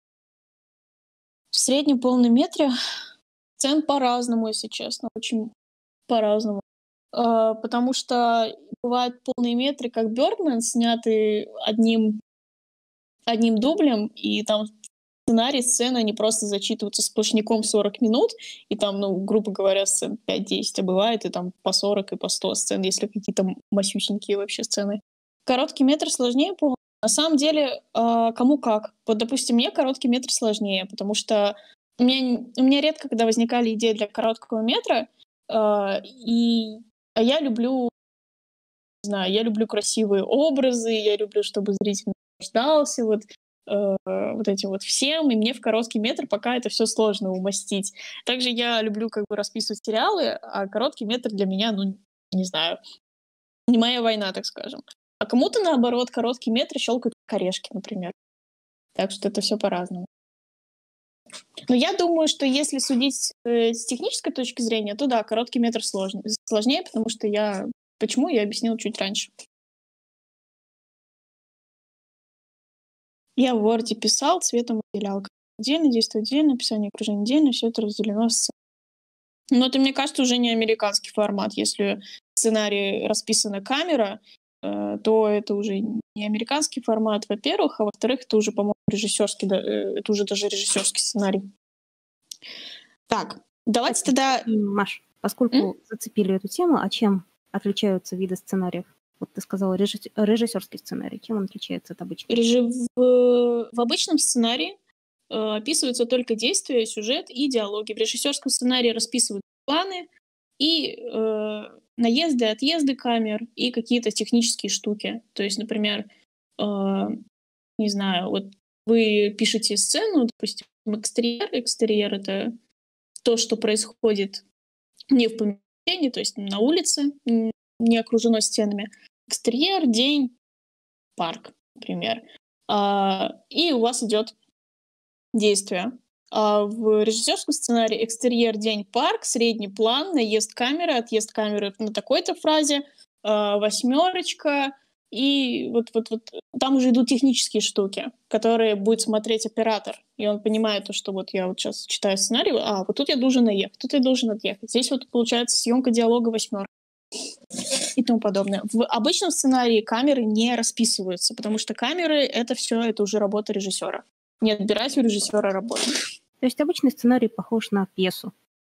В среднем полном метре цен по-разному, если честно, очень по-разному. А, потому что бывают полные метры, как Birdman, сняты одним, одним дублем, и там сценарий, сцены, они просто зачитываются сплошняком сорок минут, и там, ну, грубо говоря, сцен пять-десять, а бывает и там по сорок и по сто сцен, если какие-то м- масюсенькие вообще сцены. Короткий метр сложнее по... На самом деле, а, кому как. Вот, допустим, мне короткий метр сложнее, потому что у меня, н- у меня редко, когда возникали идеи для короткого метра, а, и а я люблю, не знаю, я люблю красивые образы, я люблю, чтобы зритель наслаждался вот, э, вот этим вот всем, и мне в короткий метр пока это все сложно умостить. Также я люблю как бы расписывать сериалы, а короткий метр для меня, ну, не знаю, не моя война, так скажем. А кому-то, наоборот, короткий метр щелкают как орешки, например. Так что это все по-разному. Но я думаю, что если судить э, с технической точки зрения, то да, короткий метр сложнее, сложнее, потому что я... Почему, я объяснила чуть раньше. Я в Word писал, цветом выделял. Отдельно, действие отдельно, описание окружения отдельно, все это разделено в сцену. Но это, мне кажется, уже не американский формат. Если в сценарии расписана камера, э, то это уже не американский формат, во-первых, а во-вторых, это уже, по-моему, режиссерский, да, э, это уже даже режиссерский сценарий. Так, давайте Кстати, тогда... м, Маш, М? поскольку зацепили эту тему, а чем отличаются виды сценариев? Вот ты сказала режисс- режиссерский сценарий. Чем он отличается от обычного? Реже- В, в обычном сценарии э, описываются только действия, сюжет и диалоги. В режиссерском сценарии расписывают планы и э, наезды, отъезды камер и какие-то технические штуки. То есть, например, э, не знаю, вот вы пишете сцену, допустим, экстерьер. Экстерьер — это то, что происходит не в помещении, то есть на улице, м, не окружено стенами. Экстерьер, день, парк, например. А, и у вас идет действие. А в режиссерском сценарии экстерьер, день, парк, средний план, наезд камеры, отъезд камеры на такой-то фразе, а, восьмерочка, и вот, вот, вот там уже идут технические штуки, которые будет смотреть оператор, и он понимает то, что вот я вот сейчас читаю сценарий, а вот тут я должен наехать, тут я должен отъехать. Здесь вот получается съемка диалога восьмерка и тому подобное. В обычном сценарии камеры не расписываются, потому что камеры — это все, это уже работа режиссера. Не отбирать у режиссера работу. То есть обычный сценарий похож на пьесу.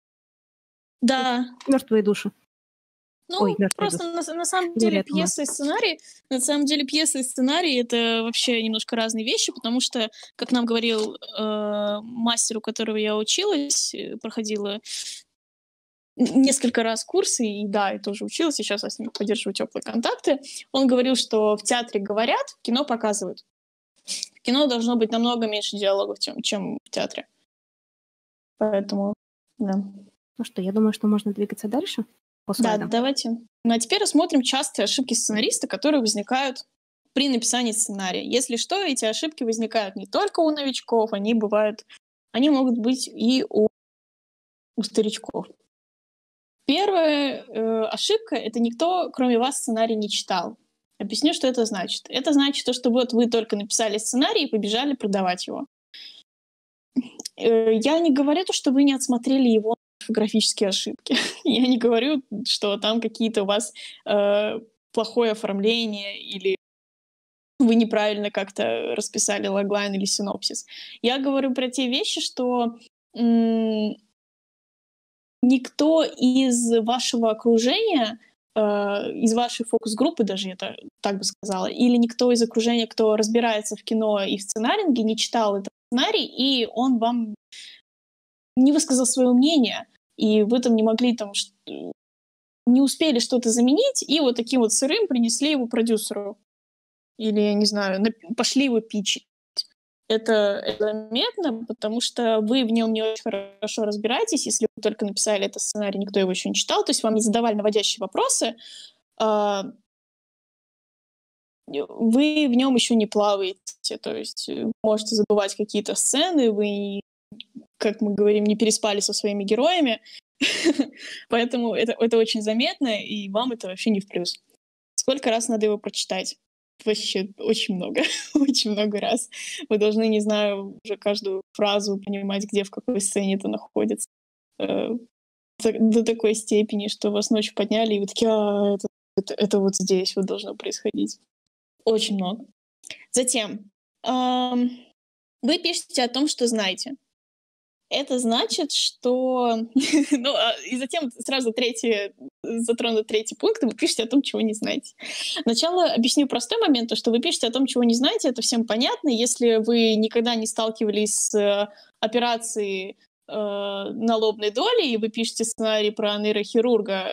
Да, Мертвые души. Ой, ну мертвые просто души. на, на самом деле Юрия Тома. пьеса и сценарий, на самом деле пьеса и сценарий — это вообще немножко разные вещи, потому что, как нам говорил э, мастер, у которого я училась, э, проходила несколько раз курсы, и да, и тоже училась, и сейчас я с ним поддерживаю теплые контакты. Он говорил, что в театре говорят, в кино показывают. В кино должно быть намного меньше диалогов, чем, чем в театре. Поэтому, да. Ну что, я думаю, что можно двигаться дальше. по Да, слайдам. давайте. Ну а теперь рассмотрим частые ошибки сценариста, которые возникают при написании сценария. Если что, эти ошибки возникают не только у новичков, они бывают, они могут быть и у, у старичков. Первая э, ошибка — это никто, кроме вас, сценарий не читал. Объясню, что это значит. Это значит то, что вот вы только написали сценарий и побежали продавать его. Э, я не говорю то, что вы не отсмотрели его орфографические ошибки. Я не говорю, что там какие-то у вас э, плохое оформление или вы неправильно как-то расписали логлайн или синопсис. Я говорю про те вещи, что м- никто из вашего окружения, э, из вашей фокус-группы даже, я та- так бы сказала, или никто из окружения, кто разбирается в кино и в сценаринге, не читал этот сценарий, и он вам не высказал свое мнение, и вы там не могли там, ш- не успели что-то заменить, и вот таким вот сырым принесли его продюсеру. Или, я не знаю, нап- пошли его питчить. Это, это заметно, потому что вы в нем не очень хорошо разбираетесь, если вы только написали этот сценарий, никто его еще не читал, то есть вам не задавали наводящие вопросы, а, вы в нем еще не плаваете, то есть э, можете забывать какие-то сцены, вы, как мы говорим, не переспали со своими героями, поэтому это, это очень заметно, и вам это вообще не в плюс. Сколько раз надо его прочитать? Вообще очень много, очень много раз. Вы должны, не знаю, уже каждую фразу понимать, где, в какой сцене это находится. Э, так- до такой степени, что вас ночью подняли, и вы такие, а, это, это, это вот здесь вот должно происходить. Очень много. Затем, ам, вы пишете о том, что знаете. Это значит, что... ну, а, и затем сразу третий, затрону третий пункт, вы пишете о том, чего не знаете. Сначала объясню простой момент, то, что вы пишете о том, чего не знаете, это всем понятно. Если вы никогда не сталкивались с э, операцией э, на лобной доле, и вы пишете сценарий про нейрохирурга,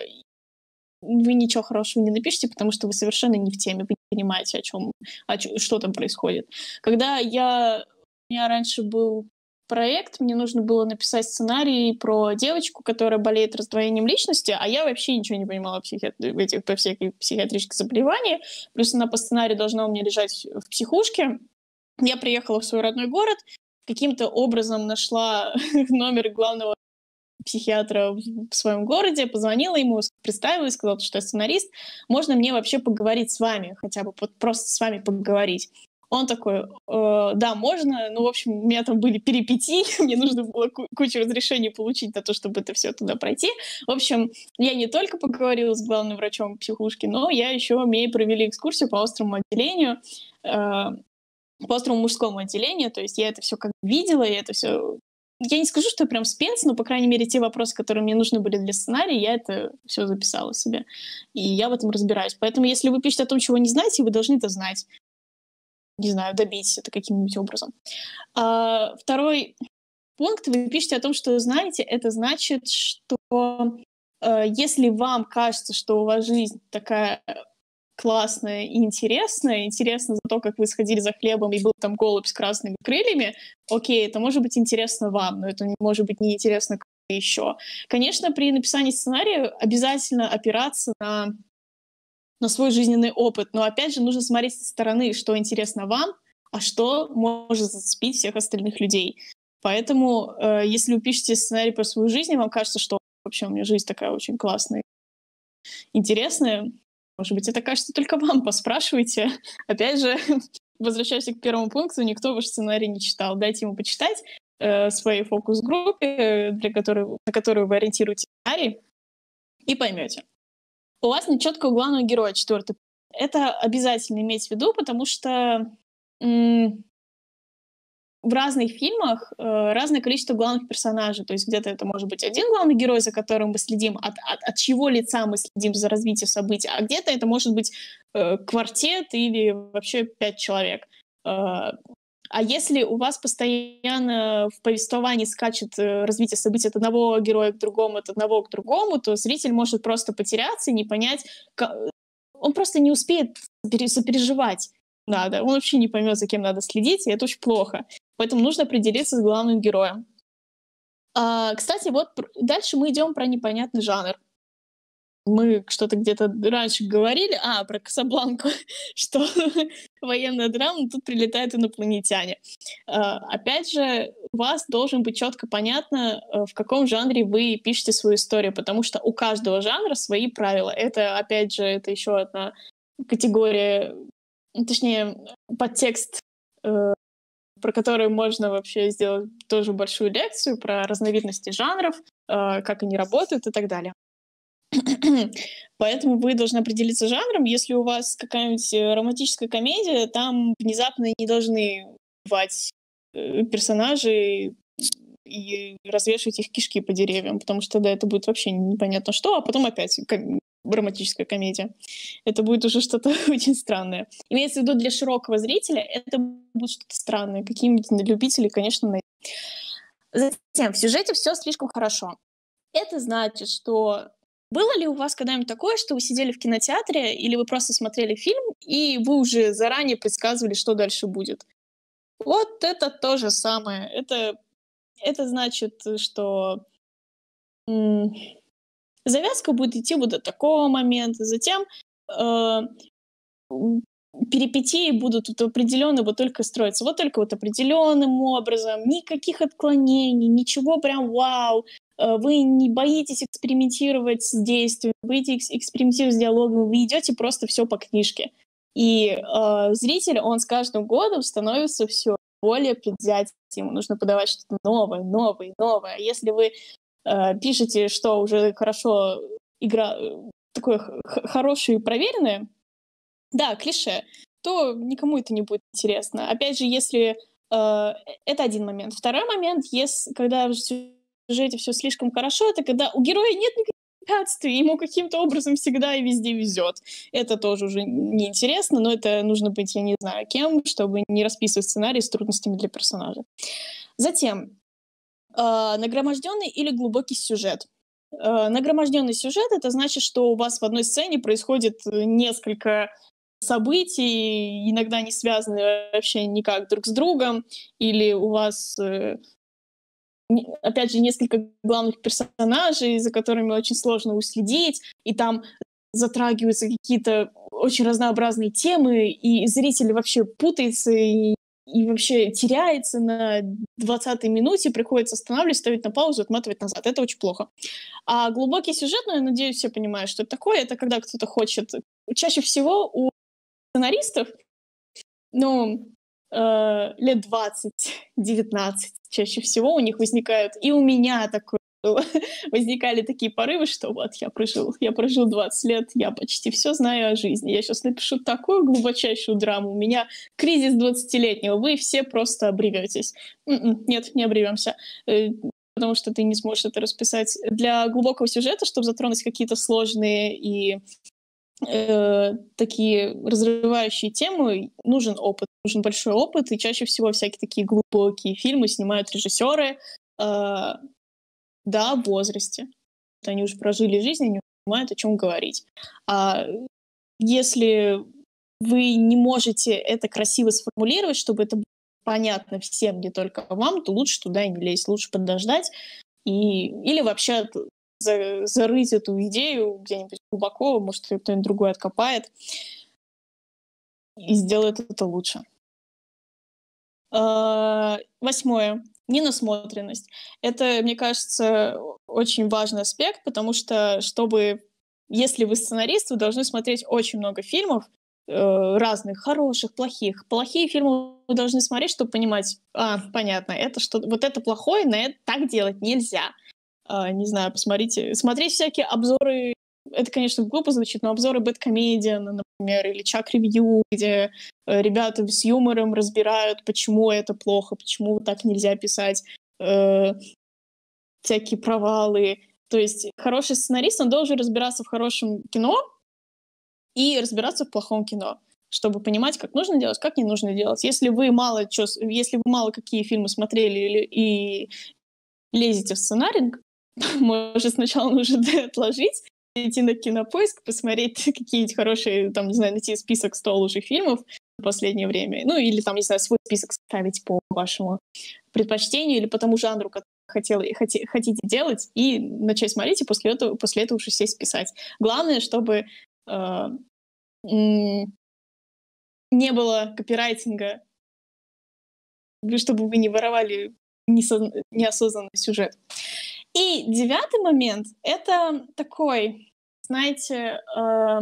вы ничего хорошего не напишете, потому что вы совершенно не в теме, вы не понимаете, о чем, о чё- что там происходит. Когда я... У меня раньше был проект, мне нужно было написать сценарий про девочку, которая болеет раздвоением личности, а я вообще ничего не понимала в, психи... в этих по всяких психиатрических заболеваниях. Плюс она по сценарию должна у меня лежать в психушке. Я приехала в свой родной город, каким-то образом нашла номер главного психиатра в своем городе, позвонила ему, представилась, сказала, что я сценарист, можно мне вообще поговорить с вами, хотя бы вот просто с вами поговорить. Он такой, э, да, можно, ну, в общем, у меня там были перипетии, мне нужно было ку- кучу разрешений получить на то, чтобы это все туда пройти. В общем, я не только поговорила с главным врачом психушки, но я еще, мне провели экскурсию по острому отделению, э, по острому мужскому отделению, то есть я это все как бы видела, я это все... Я не скажу, что я прям спец, но, по крайней мере, те вопросы, которые мне нужны были для сценария, я это все записала себе. И я в этом разбираюсь. Поэтому, если вы пишете о том, чего не знаете, вы должны это знать. Не знаю, добейтесь это каким-нибудь образом. А, второй пункт. Вы пишете о том, что знаете. Это значит, что э, если вам кажется, что у вас жизнь такая классная и интересная, интересно за то, как вы сходили за хлебом, и был там голубь с красными крыльями, окей, это может быть интересно вам, но это не может быть неинтересно кому-то еще. Конечно, при написании сценария обязательно опираться на, на свой жизненный опыт, но опять же нужно смотреть со стороны, что интересно вам, а что может зацепить всех остальных людей. Поэтому, э, если вы пишете сценарий про свою жизнь, и вам кажется, что вообще у меня жизнь такая очень классная, интересная, может быть, это кажется только вам, поспрашивайте. Опять же, возвращаясь к первому пункту, никто ваш сценарий не читал. Дайте ему почитать э, своей фокус-группе, э, для которой, на которую вы ориентируете сценарий, и поймете. У вас нет четкого главного героя, четвертый. Это обязательно иметь в виду, потому что м- в разных фильмах э, разное количество главных персонажей. То есть где-то это может быть один главный герой, за которым мы следим, от, от, от чьего лица мы следим за развитием событий, а где-то это может быть э, квартет или вообще пять человек. Э, а если у вас постоянно в повествовании скачет э, развитие событий от одного героя к другому, от одного к другому, то зритель может просто потеряться и не понять, ка- он просто не успеет пере- сопереживать надо. Он вообще не поймет, за кем надо следить, и это очень плохо. Поэтому нужно определиться с главным героем. А, кстати, вот пр- дальше мы идем про непонятный жанр. мы что-то где-то раньше говорили, а, про «Касабланку», что военная драма, тут прилетают инопланетяне. А, опять же, у вас должен быть четко понятно, э, в каком жанре вы пишете свою историю, потому что у каждого жанра свои правила. Это, опять же, это еще одна категория, точнее, подтекст, э, про который можно вообще сделать тоже большую лекцию, про разновидности жанров, э, как они работают и так далее. Поэтому вы должны определиться жанром. Если у вас какая-нибудь э, романтическая комедия, там внезапно не должны убивать э, персонажей и развешивать их кишки по деревьям, потому что тогда это будет вообще непонятно что, а потом опять ком- романтическая комедия. Это будет уже что-то очень странное. Имеется в виду для широкого зрителя, это будет что-то странное. Какие-нибудь любители, конечно, найдут. Затем, в сюжете все слишком хорошо. Это значит, что было ли у вас когда-нибудь такое, что вы сидели в кинотеатре или вы просто смотрели фильм, и вы уже заранее предсказывали, что дальше будет? Вот это то же самое. Это, это значит, что м, завязка будет идти вот до такого момента, затем э, м, перипетии будут вот определенно вот только строиться, вот только вот определенным образом, никаких отклонений, ничего прям вау. Э, Вы не боитесь экспериментировать с действием, боитесь экспериментировать с диалогом, вы идете просто все по книжке. И э, зритель, он с каждым годом становится все более предвзятым. Ему нужно подавать что-то новое, новое, новое. Если вы э, пишете, что уже хорошо игра, э, такое х- х- хорошее и проверенное, да, клише, то никому это не будет интересно. Опять же, если... э, это один момент. Второй момент, если, когда в сюжете все слишком хорошо, это когда у героя нет никаких препятствий, ему каким-то образом всегда и везде везет. Это тоже уже неинтересно, но это нужно быть, я не знаю, кем, чтобы не расписывать сценарий с трудностями для персонажа. Затем, э, нагроможденный или глубокий сюжет. Э, нагроможденный сюжет — это значит, что у вас в одной сцене происходит э, несколько событий, иногда не связаны вообще никак друг с другом, или у вас, э, не- опять же, несколько главных персонажей, за которыми очень сложно уследить, и там затрагиваются какие-то очень разнообразные темы, и зритель вообще путается и, и вообще теряется на двадцатой минуте, приходится останавливать, ставить на паузу, отматывать назад. Это очень плохо. А глубокий сюжет, ну, я надеюсь, все понимают, что это такое. Это когда кто-то хочет... Чаще всего у сценаристов, ну, э, лет двадцать-девятнадцать чаще всего у них возникают, и у меня такое было, возникали такие порывы, что вот я прожил, я прожил двадцать лет, я почти все знаю о жизни, я сейчас напишу такую глубочайшую драму, у меня кризис двадцатилетнего, вы все просто обреветесь. М-м, нет, не обревемся. Э, потому что ты не сможешь это расписать. Для глубокого сюжета, чтобы затронуть какие-то сложные и э, такие разрывающие темы, нужен опыт, нужен большой опыт, и чаще всего всякие такие глубокие фильмы снимают режиссеры, э, да, в возрасте. Они уже прожили жизнь, они понимают, о чем говорить. А если вы не можете это красиво сформулировать, чтобы это было понятно всем, не только вам, то лучше туда и не лезть, лучше подождать и... или вообще за- зарыть эту идею где-нибудь глубоко, может, её кто-нибудь другой откопает и сделает это лучше. А, Восьмое. Ненасмотренность. Это, мне кажется, о- очень важный аспект, потому что, чтобы, если вы сценарист, вы должны смотреть очень много фильмов, э, разных, хороших, плохих. Плохие фильмы вы должны смотреть, чтобы понимать, а, понятно, это что, вот это плохое, на это так делать нельзя. А, не знаю, посмотрите, смотреть всякие обзоры, это, конечно, глупо звучит, но обзоры Бэдкомедиана, например, или Чак Ревью, где э, ребята с юмором разбирают, почему это плохо, почему так нельзя писать, э, всякие провалы. То есть хороший сценарист, он должен разбираться в хорошем кино и разбираться в плохом кино, чтобы понимать, как нужно делать, как не нужно делать. Если вы мало, чё, с- если вы мало какие фильмы смотрели или, и лезете в сценарий, может, сначала нужно отложить, идти на Кинопоиск, посмотреть какие-нибудь хорошие, там, не знаю, найти список сто лучших фильмов в последнее время. Ну, или там, не знаю, свой список составить по вашему предпочтению или по тому жанру, который хотела, хоти, хотите делать, и начать смотреть, и после этого, после этого уже сесть писать. Главное, чтобы э, не было копирайтинга, чтобы вы не воровали неосознанный сюжет. И девятый момент — это такой, знаете, э,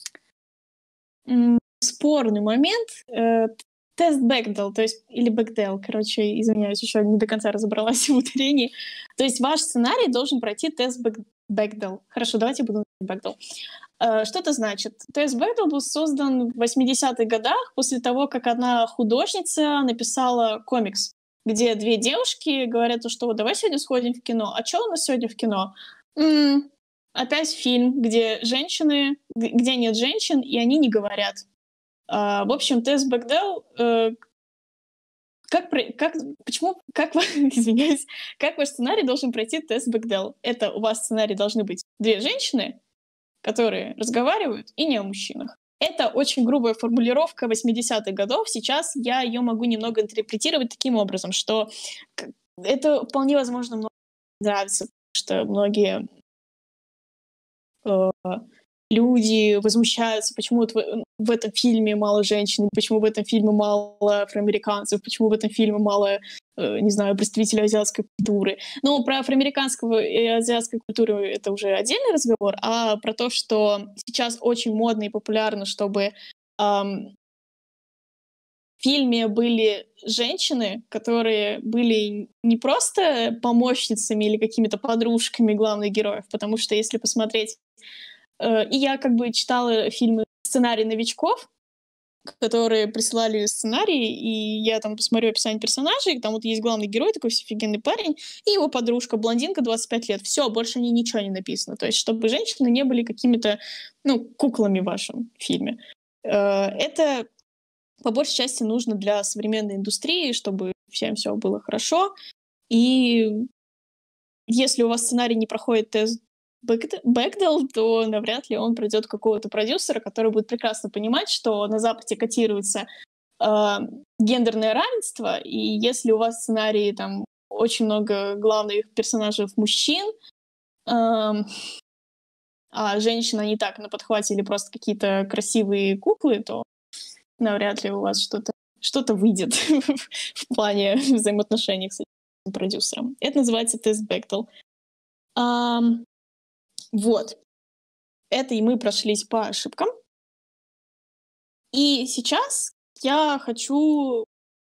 спорный момент, э, тест Бекдел, то есть, или Бекдел, короче, извиняюсь, еще не до конца разобралась в ударении. То есть ваш сценарий должен пройти тест Бекдел. Хорошо, давайте буду Бекдел. Uh, что это значит? Тест Бекдел был создан в восьмидесятых годах после того, как одна художница написала комикс, где две девушки говорят, что давай сегодня сходим в кино. А что у нас сегодня в кино? М-м, опять фильм, где женщины, где нет женщин, и они не говорят. Uh, в общем, тест Бекдел... Uh, как, как, почему, как, извиняюсь, как ваш сценарий должен пройти тест Бекдел? Это у вас в сценарии должны быть две женщины, которые разговаривают, и не о мужчинах. Это очень грубая формулировка восьмидесятых годов. Сейчас я ее могу немного интерпретировать таким образом, что это вполне возможно многим нравится, потому что многие э, люди возмущаются, почему вот в, в этом фильме мало женщин, почему в этом фильме мало афроамериканцев, почему в этом фильме мало, э, не знаю, представителей азиатской культуры. Но про афроамериканскую и азиатскую культуру это уже отдельный разговор, а про то, что сейчас очень модно и популярно, чтобы эм, в фильме были женщины, которые были не просто помощницами или какими-то подружками главных героев, потому что если посмотреть и я как бы читала фильмы «Сценарий новичков», которые присылали сценарии, и я там посмотрю описание персонажей, там вот есть главный герой, такой офигенный парень, и его подружка, блондинка, двадцать пять лет. Все, больше ни, ничего не написано. То есть чтобы женщины не были какими-то, ну, куклами в вашем фильме. Это по большей части нужно для современной индустрии, чтобы всем все было хорошо. И если у вас сценарий не проходит тест Бекдел, то навряд ли он пройдет какого-то продюсера, который будет прекрасно понимать, что на Западе котируется э, гендерное равенство, и если у вас в сценарии там очень много главных персонажей мужчин, э, а женщина не так на подхвате или просто какие-то красивые куклы, то навряд ли у вас что-то, что-то выйдет в плане взаимоотношений с этим продюсером. Это называется тест Бекдел. Um, Вот. Это и мы прошлись по ошибкам. И сейчас я хочу,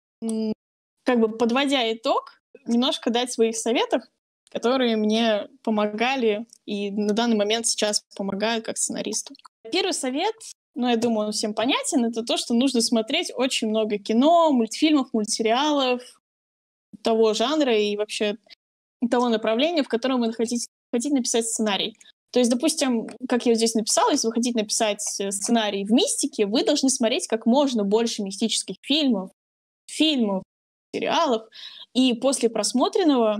как бы подводя итог, немножко дать своих советов, которые мне помогали и на данный момент сейчас помогают как сценаристу. Первый совет, ну, я думаю, он всем понятен, это то, что нужно смотреть очень много кино, мультфильмов, мультсериалов того жанра и вообще того направления, в котором вы хотите, хотите написать сценарий. То есть, допустим, как я здесь написала, если вы хотите написать сценарий в мистике, вы должны смотреть как можно больше мистических фильмов, фильмов, сериалов, и после просмотренного,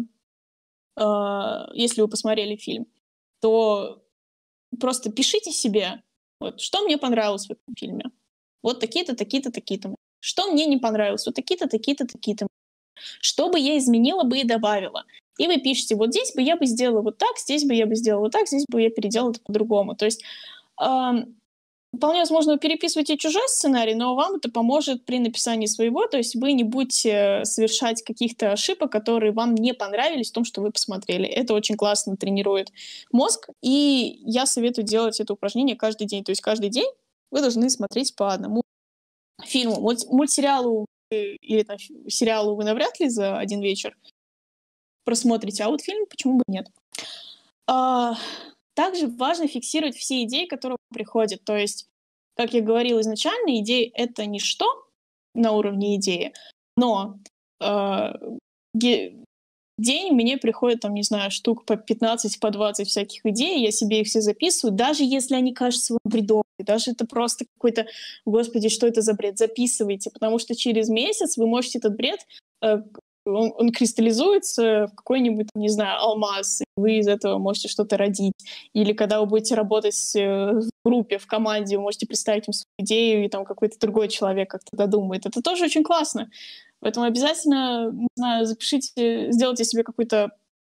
э, если вы посмотрели фильм, то просто пишите себе, вот, что мне понравилось в этом фильме. Вот такие-то, такие-то, такие-то. Что мне не понравилось? Вот такие-то, такие-то, такие-то. Что бы я изменила бы и добавила? И вы пишете, вот здесь бы я бы сделала вот так, здесь бы я бы сделала вот так, здесь бы я переделала это по-другому. То есть э, вполне возможно, вы переписываете чужой сценарий, но вам это поможет при написании своего, то есть вы не будете совершать каких-то ошибок, которые вам не понравились в том, что вы посмотрели. Это очень классно тренирует мозг, и я советую делать это упражнение каждый день. То есть каждый день вы должны смотреть по одному фильму. Вот мультсериалу или там, сериалу вы навряд ли за один вечер просмотрите, а вот фильм почему бы нет. А, также важно фиксировать все идеи, которые приходят. То есть, как я говорила изначально, идея — это ничто на уровне идеи, но э, ге- день мне приходит, там, не знаю, штук по пятнадцать, по двадцать всяких идей, я себе их все записываю, даже если они кажутся вам бредовыми, даже это просто какой-то, господи, что это за бред, записывайте, потому что через месяц вы можете этот бред э, Он, он кристаллизуется в какой-нибудь, не знаю, алмаз, и вы из этого можете что-то родить. Или когда вы будете работать в группе, в команде, вы можете представить им свою идею, и там какой-то другой человек как-то додумает. Это тоже очень классно. Поэтому обязательно, не знаю, запишите, сделайте себе какой-то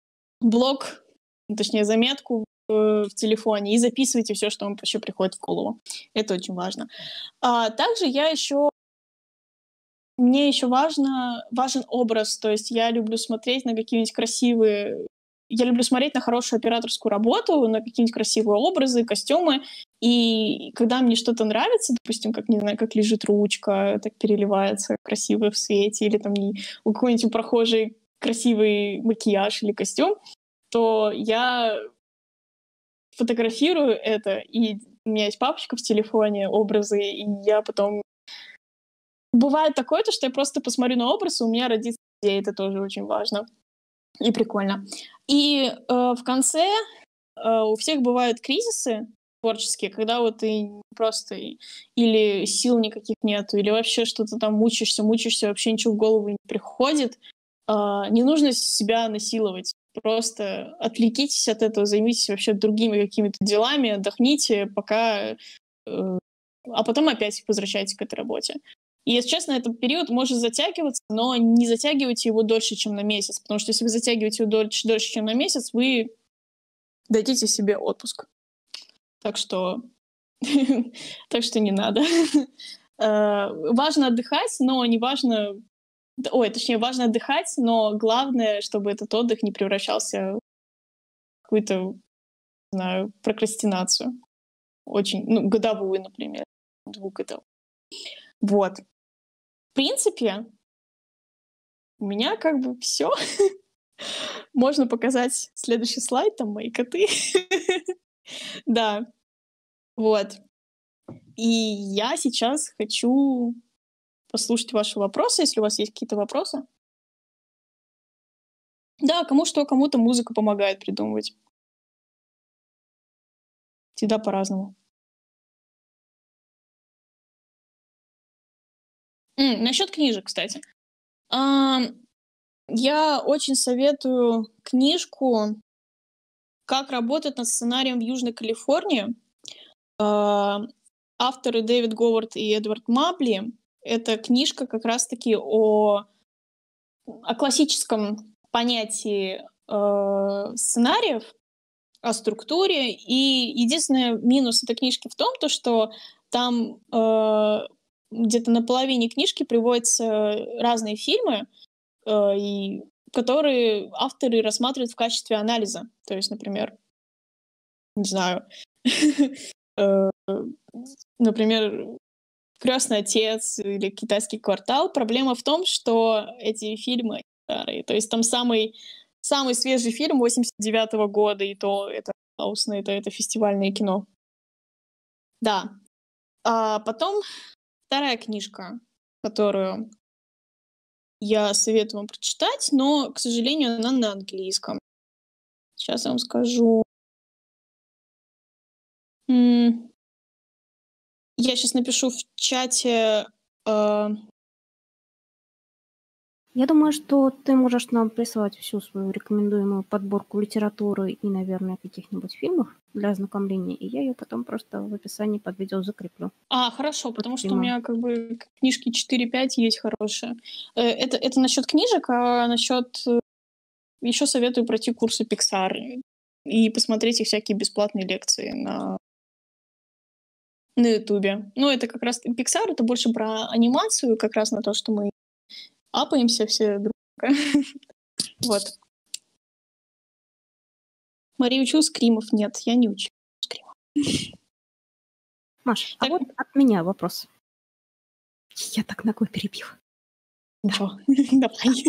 блок, точнее, заметку в, в телефоне и записывайте все, что вам еще приходит в голову. Это очень важно. А также я еще мне еще важно, важен образ, то есть я люблю смотреть на какие-нибудь красивые... Я люблю смотреть на хорошую операторскую работу, на какие-нибудь красивые образы, костюмы, и когда мне что-то нравится, допустим, как, не знаю, как лежит ручка, так переливается красиво в свете, или там не- у какой-нибудь прохожий красивый макияж или костюм, то я фотографирую это, и у меня есть папочка в телефоне, образы, и я потом... Бывает такое, то, что я просто посмотрю на образ, и у меня родится идея, это тоже очень важно и прикольно. И э, в конце э, у всех бывают кризисы творческие, когда вот ты просто и- или сил никаких нету, или вообще что-то там мучаешься, мучаешься, вообще ничего в голову не приходит. А, не нужно себя насиловать. Просто отвлекитесь от этого, займитесь вообще другими какими-то делами, отдохните, пока... э, а потом опять возвращайтесь к этой работе. И, если честно, этот период может затягиваться, но не затягивайте его дольше, чем на месяц. Потому что если вы затягиваете его дольше, дольше чем на месяц, вы дадите себе отпуск. Так что, так что не надо. Э, Важно отдыхать, но не важно... Ой, точнее, важно отдыхать, но главное, чтобы этот отдых не превращался в какую-то, не знаю, прокрастинацию. Очень, ну, годовую, например. Двухгодовую. Вот. В принципе, у меня как бы все. Можно показать следующий слайд, там мои коты. Да, вот. И я сейчас хочу послушать ваши вопросы, если у вас есть какие-то вопросы. Да, кому что, кому-то музыка помогает придумывать. Всегда по-разному. М, насчет книжек, кстати. Ам, я очень советую книжку «Как работать над сценарием в Южной Калифорнии». А, Авторы Дэвид Говард и Эдвард Мабли. Это книжка как раз-таки о, о классическом понятии э, сценариев, о структуре. И единственный минус этой книжки в том, то, что там э, где-то на половине книжки приводятся разные фильмы, э, и которые авторы рассматривают в качестве анализа. То есть, например, не знаю, э, например, «Крестный отец» или «Китайский квартал». Проблема в том, что эти фильмы старые. То есть там самый, самый свежий фильм восемьдесят девятого года, и то это хаосно, это, это фестивальное кино. Да. А потом вторая книжка, которую я советую вам прочитать, но, к сожалению, она на английском. Сейчас я вам скажу. М, Я сейчас напишу в чате. э, Я думаю, что ты можешь нам прислать всю свою рекомендуемую подборку литературы и, наверное, каких-нибудь фильмов для ознакомления, и я ее потом просто в описании под видео закреплю. А, хорошо, потому что у стрима. меня как бы книжки четыре-пять есть хорошие. Э, Это, это насчет книжек, а насчет... Еще советую пройти курсы Pixar и посмотреть их всякие бесплатные лекции на на Ютубе. Ну, это как раз... Pixar — это больше про анимацию, как раз на то, что мы апаемся все друг друга. Вот. Мария, учу скримов? Нет, я не учу скримов. Маш, а Так. вот от меня вопрос. Я так ногой перебил. Ничего, давай.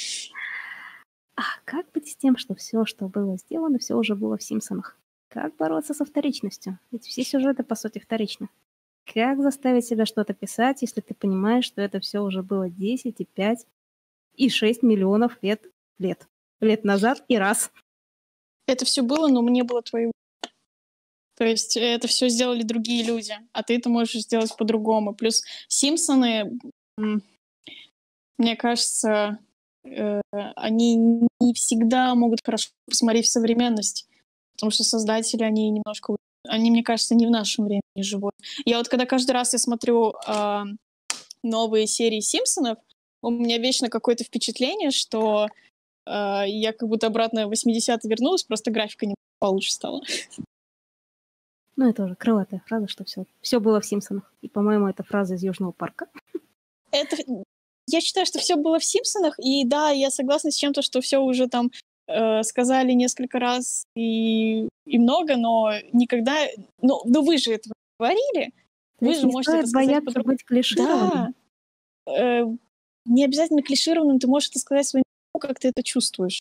А как быть с тем, что все, что было сделано, все уже было в «Симпсонах»? Как бороться со вторичностью? Ведь все сюжеты, по сути, вторичны. Как заставить себя что-то писать, если ты понимаешь, что это все уже было десять и пять и шесть миллионов лет, лет, лет назад и раз? Это все было, но мне было твоего. То есть это все сделали другие люди, а ты это можешь сделать по-другому. Плюс «Симпсоны», м, мне кажется, э, они не всегда могут хорошо посмотреть в современность, потому что создатели, они немножко... Они, мне кажется, не в нашем времени живут. Я вот когда каждый раз я смотрю а, новые серии «Симпсонов», у меня вечно какое-то впечатление, что а, и я как будто обратно в восьмидесятые вернулась, просто графика не получше стала. Ну, это уже крылатая фраза, что все, все было в «Симпсонах». И, по-моему, это фраза из «Южного парка». Это, я считаю, что все было в «Симпсонах», и да, я согласна с чем-то, что все уже там э, сказали несколько раз и, и много, но никогда... Ну, ну вы же это говорили, То вы есть же не можете это стоит сказать бояться по-другому. быть клишированным? Да, э, не обязательно клишированным, ты можешь это сказать своим, как ты это чувствуешь.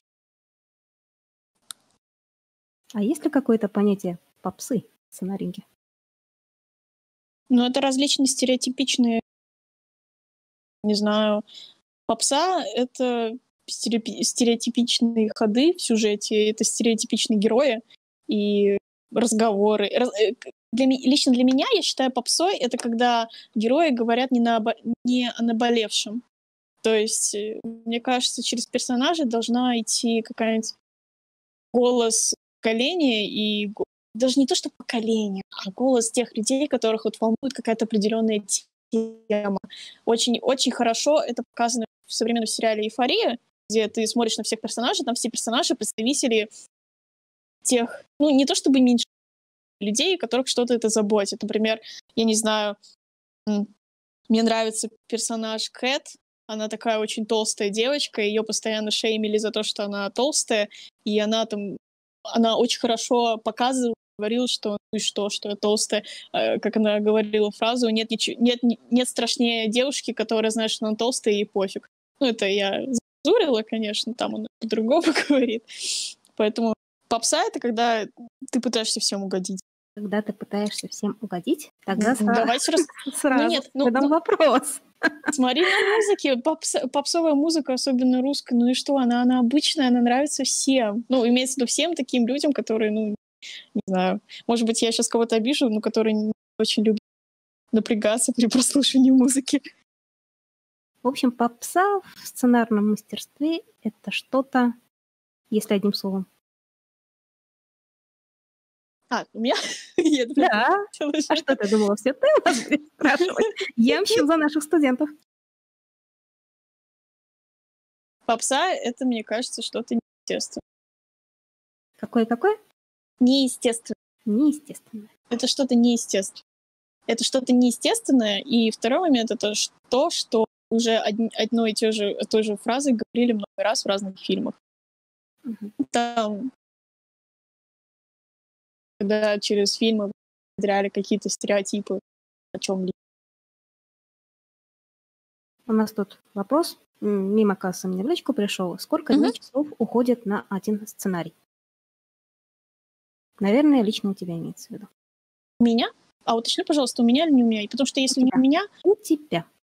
А есть ли какое-то понятие попсы в сценаринге? Ну, это различные стереотипичные, не знаю, попса — это стереопи- стереотипичные ходы в сюжете, это стереотипичные герои и разговоры. Раз- э, к- для, ме- лично для меня, я считаю, попсой — это когда герои говорят не, на обо- не о наболевшем. То есть, э, мне кажется, через персонажа должна идти какая-нибудь голос поколения и го- даже не то, что поколение, а голос тех людей, которых вот волнует какая-то определенная тема. Очень, очень хорошо это показано в современном сериале «Эйфория», где ты смотришь на всех персонажей, там все персонажи — представители тех, ну, не то чтобы меньше людей, которых что-то это заботит. Например, я не знаю, м, мне нравится персонаж Кэт, она такая очень толстая девочка, ее постоянно шеймили за то, что она толстая, и она там, она очень хорошо показывала, говорила, что ну и что, что я толстая, Э, как она говорила фразу, нет, ничего, нет, не- нет страшнее девушки, которая знает, что она толстая, и ей пофиг. Ну, это я зазурила, конечно, там она по-другому говорит. Поэтому попса — это когда ты пытаешься всем угодить. Когда ты пытаешься всем угодить, тогда М, сра- Давайте раз... Ну сразу нет, ну, задам ну вопрос. смотри на музыке. Попс- попсовая музыка, особенно русская, ну и что, она, она обычная, она нравится всем. Ну, имеется в виду всем таким людям, которые, ну, не знаю, может быть, я сейчас кого-то обижу, но которые не очень любят напрягаться при прослушивании музыки. В общем, попса в сценарном мастерстве — это что-то, если одним словом. А, у меня... Я думала, Да. хотела А же- что ты думала, все ты у нас будешь спрашивать? Ямщик за наших студентов. Попса — это, мне кажется, что-то неестественное. Какое-какое? Неестественно. Неестественно. Это что-то неестественное. Это что-то неестественное. И второй момент — это ш- то, что уже одни- одной и той же, той же фразой говорили много раз в разных фильмах. Мгм. Там, когда через фильмы внедряли какие-то стереотипы о чем-либо. У нас тут вопрос. М, Мимо кассы мне в личку пришел. Сколько Мгм. дней часов уходит на один сценарий? Наверное, лично у тебя имеется в виду. У меня? А уточни, пожалуйста, у меня или не у меня? И потому что У если не тебя. у меня, У тебя.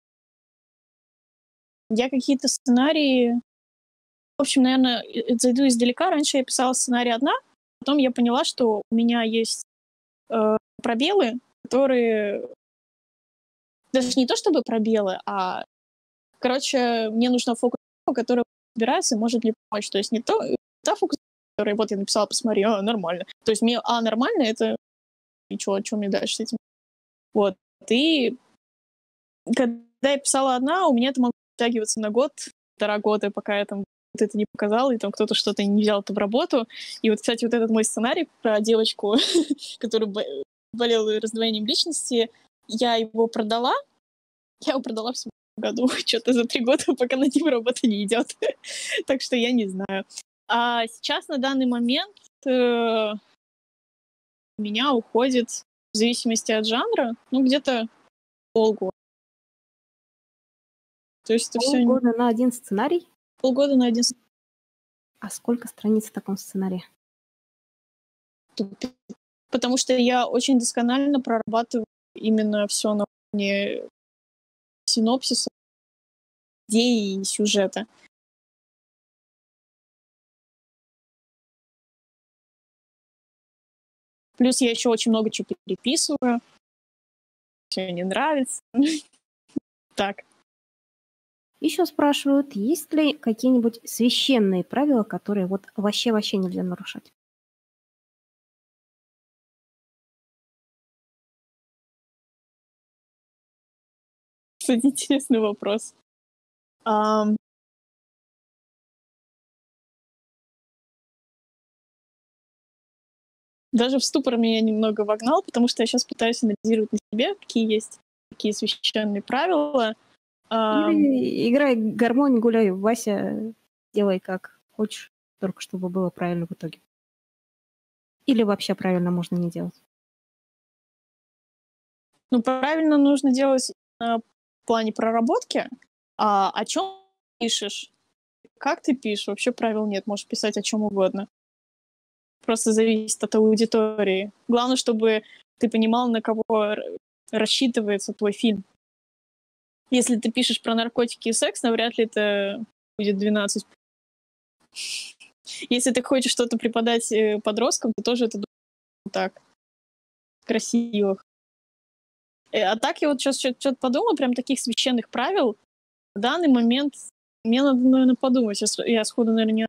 я какие-то сценарии... В общем, наверное, зайду издалека. Раньше я писала сценарий одна, потом я поняла, что у меня есть э, пробелы, которые... Даже не то чтобы пробелы, а... Короче, мне нужна фокус, которая разбирается и может мне помочь. То есть не то, та фокус, которая вот я написала, посмотри, а, нормально. То есть мне, а, нормально, это ничего, что мне дальше с этим? Вот. И когда я писала одна, у меня это могло втягиваться на год, полтора года, пока я там вот это не показала, и там кто-то что-то не взял это в работу. И вот, кстати, вот этот мой сценарий про девочку, которая бо- болела раздвоением личности, я его продала. Я его продала в семнадцатом году, что-то за три года, пока над ним работа не идет. Так что я не знаю. А сейчас на данный момент э, у меня уходит, в зависимости от жанра, ну, где-то полгода. То есть это все Полгода на один сценарий. полгода на один А сколько страниц в таком сценарии? ступень. Потому что я очень досконально прорабатываю именно все на уровне синопсиса, идеи и сюжета. Плюс я еще очень много чего переписываю. Все не нравится. Так. Еще спрашивают, есть ли какие-нибудь священные правила, которые вот вообще-вообще нельзя нарушать? Кстати, интересный вопрос. Ам, Даже в ступор меня немного вогнал, потому что я сейчас пытаюсь анализировать на себе, какие есть такие священные правила. Или играй гармонь, гуляй, Вася, делай как хочешь, только чтобы было правильно в итоге. Или вообще правильно можно не делать? Ну, правильно нужно делать в плане проработки. А о чем пишешь? Как ты пишешь? Вообще правил нет. Можешь писать о чем угодно. Просто зависит от аудитории. Главное, чтобы ты понимал, на кого рассчитывается твой фильм. Если ты пишешь про наркотики и секс, навряд ли это будет двенадцать. Если ты хочешь что-то преподать подросткам, то тоже это так красиво. А так я вот сейчас что-то подумала, прям таких священных правил. В данный момент мне надо, наверное, подумать. Я сходу, наверное, не...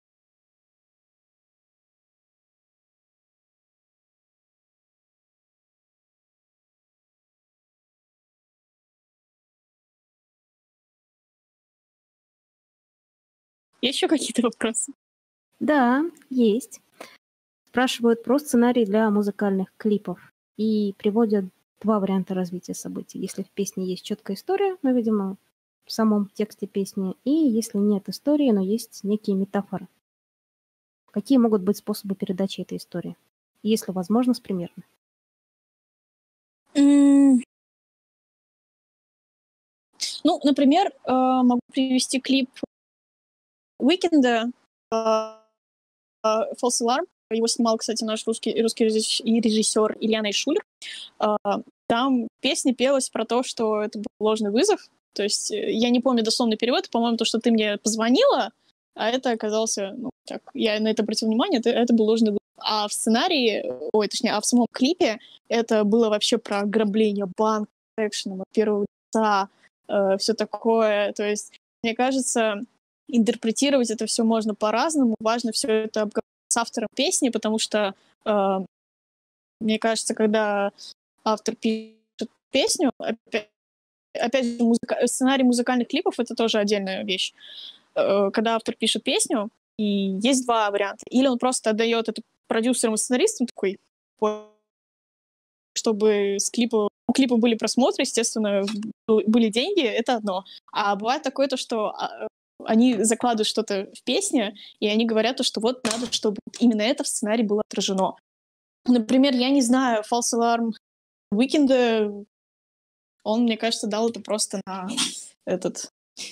Есть еще какие-то вопросы? Да, есть. Спрашивают про сценарий для музыкальных клипов и приводят два варианта развития событий. Если в песне есть четкая история, ну, видимо, в самом тексте песни, и если нет истории, но есть некие метафоры. Какие могут быть способы передачи этой истории? Если возможно, с примерами. Mm. Ну, например, могу привести клип Уикенда «False Alarm». Его снимал, кстати, наш русский, русский режиссер Илья Найшулер. Там песня пелась про то, что это был ложный вызов. То есть я не помню дословный перевод, по-моему, то, что ты мне позвонила, а это оказался, ну, так, я на это обратил внимание, это, это был ложный вызов. А в сценарии, ой, точнее, а в самом клипе это было вообще про ограбление банка, экшеном от первого лица, э, все такое. То есть, мне кажется, интерпретировать это все можно по-разному. Важно все это обговорить с автором песни, потому что, э, мне кажется, когда автор пишет песню, опять, опять же, музыка... сценарий музыкальных клипов — это тоже отдельная вещь. Э, когда автор пишет песню, и есть два варианта. Или он просто отдает это продюсерам и сценаристам, такой, чтобы с клипа, у клипа были просмотры, естественно, были деньги, это одно. А бывает такое, то, что они закладывают что-то в песне, и они говорят, что вот надо, чтобы именно это в сценарии было отражено. Например, я не знаю, False Alarm Уикенда, он, мне кажется, дал это просто на этот,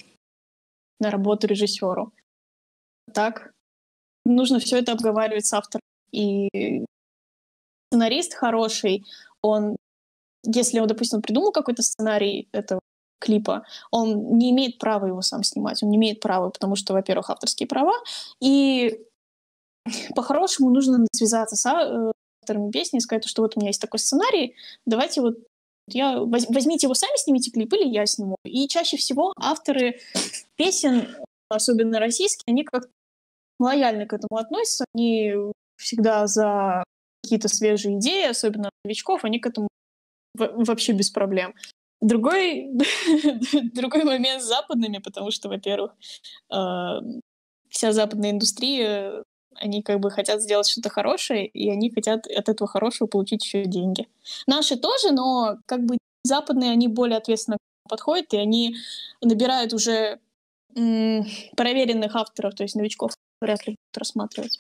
на работу режиссеру. Так, нужно все это обговаривать с автором. И сценарист хороший, он, если он, допустим, придумал какой-то сценарий этого клипа, он не имеет права его сам снимать, он не имеет права, потому что, во-первых, авторские права, и по-хорошему нужно связаться с авторами песни и сказать, что вот у меня есть такой сценарий, давайте вот я, возьмите его сами, снимите клип, или я сниму. И чаще всего авторы песен, особенно российские, они как-то лояльно к этому относятся, они всегда за какие-то свежие идеи, особенно новичков, они к этому вообще без проблем. Другой, другой момент с западными, потому что, во-первых, э, вся западная индустрия, они как бы хотят сделать что-то хорошее, и они хотят от этого хорошего получить еще деньги. Наши тоже, но как бы западные, они более ответственно подходят, и они набирают уже м- проверенных авторов, то есть новичков вряд ли будут рассматривать.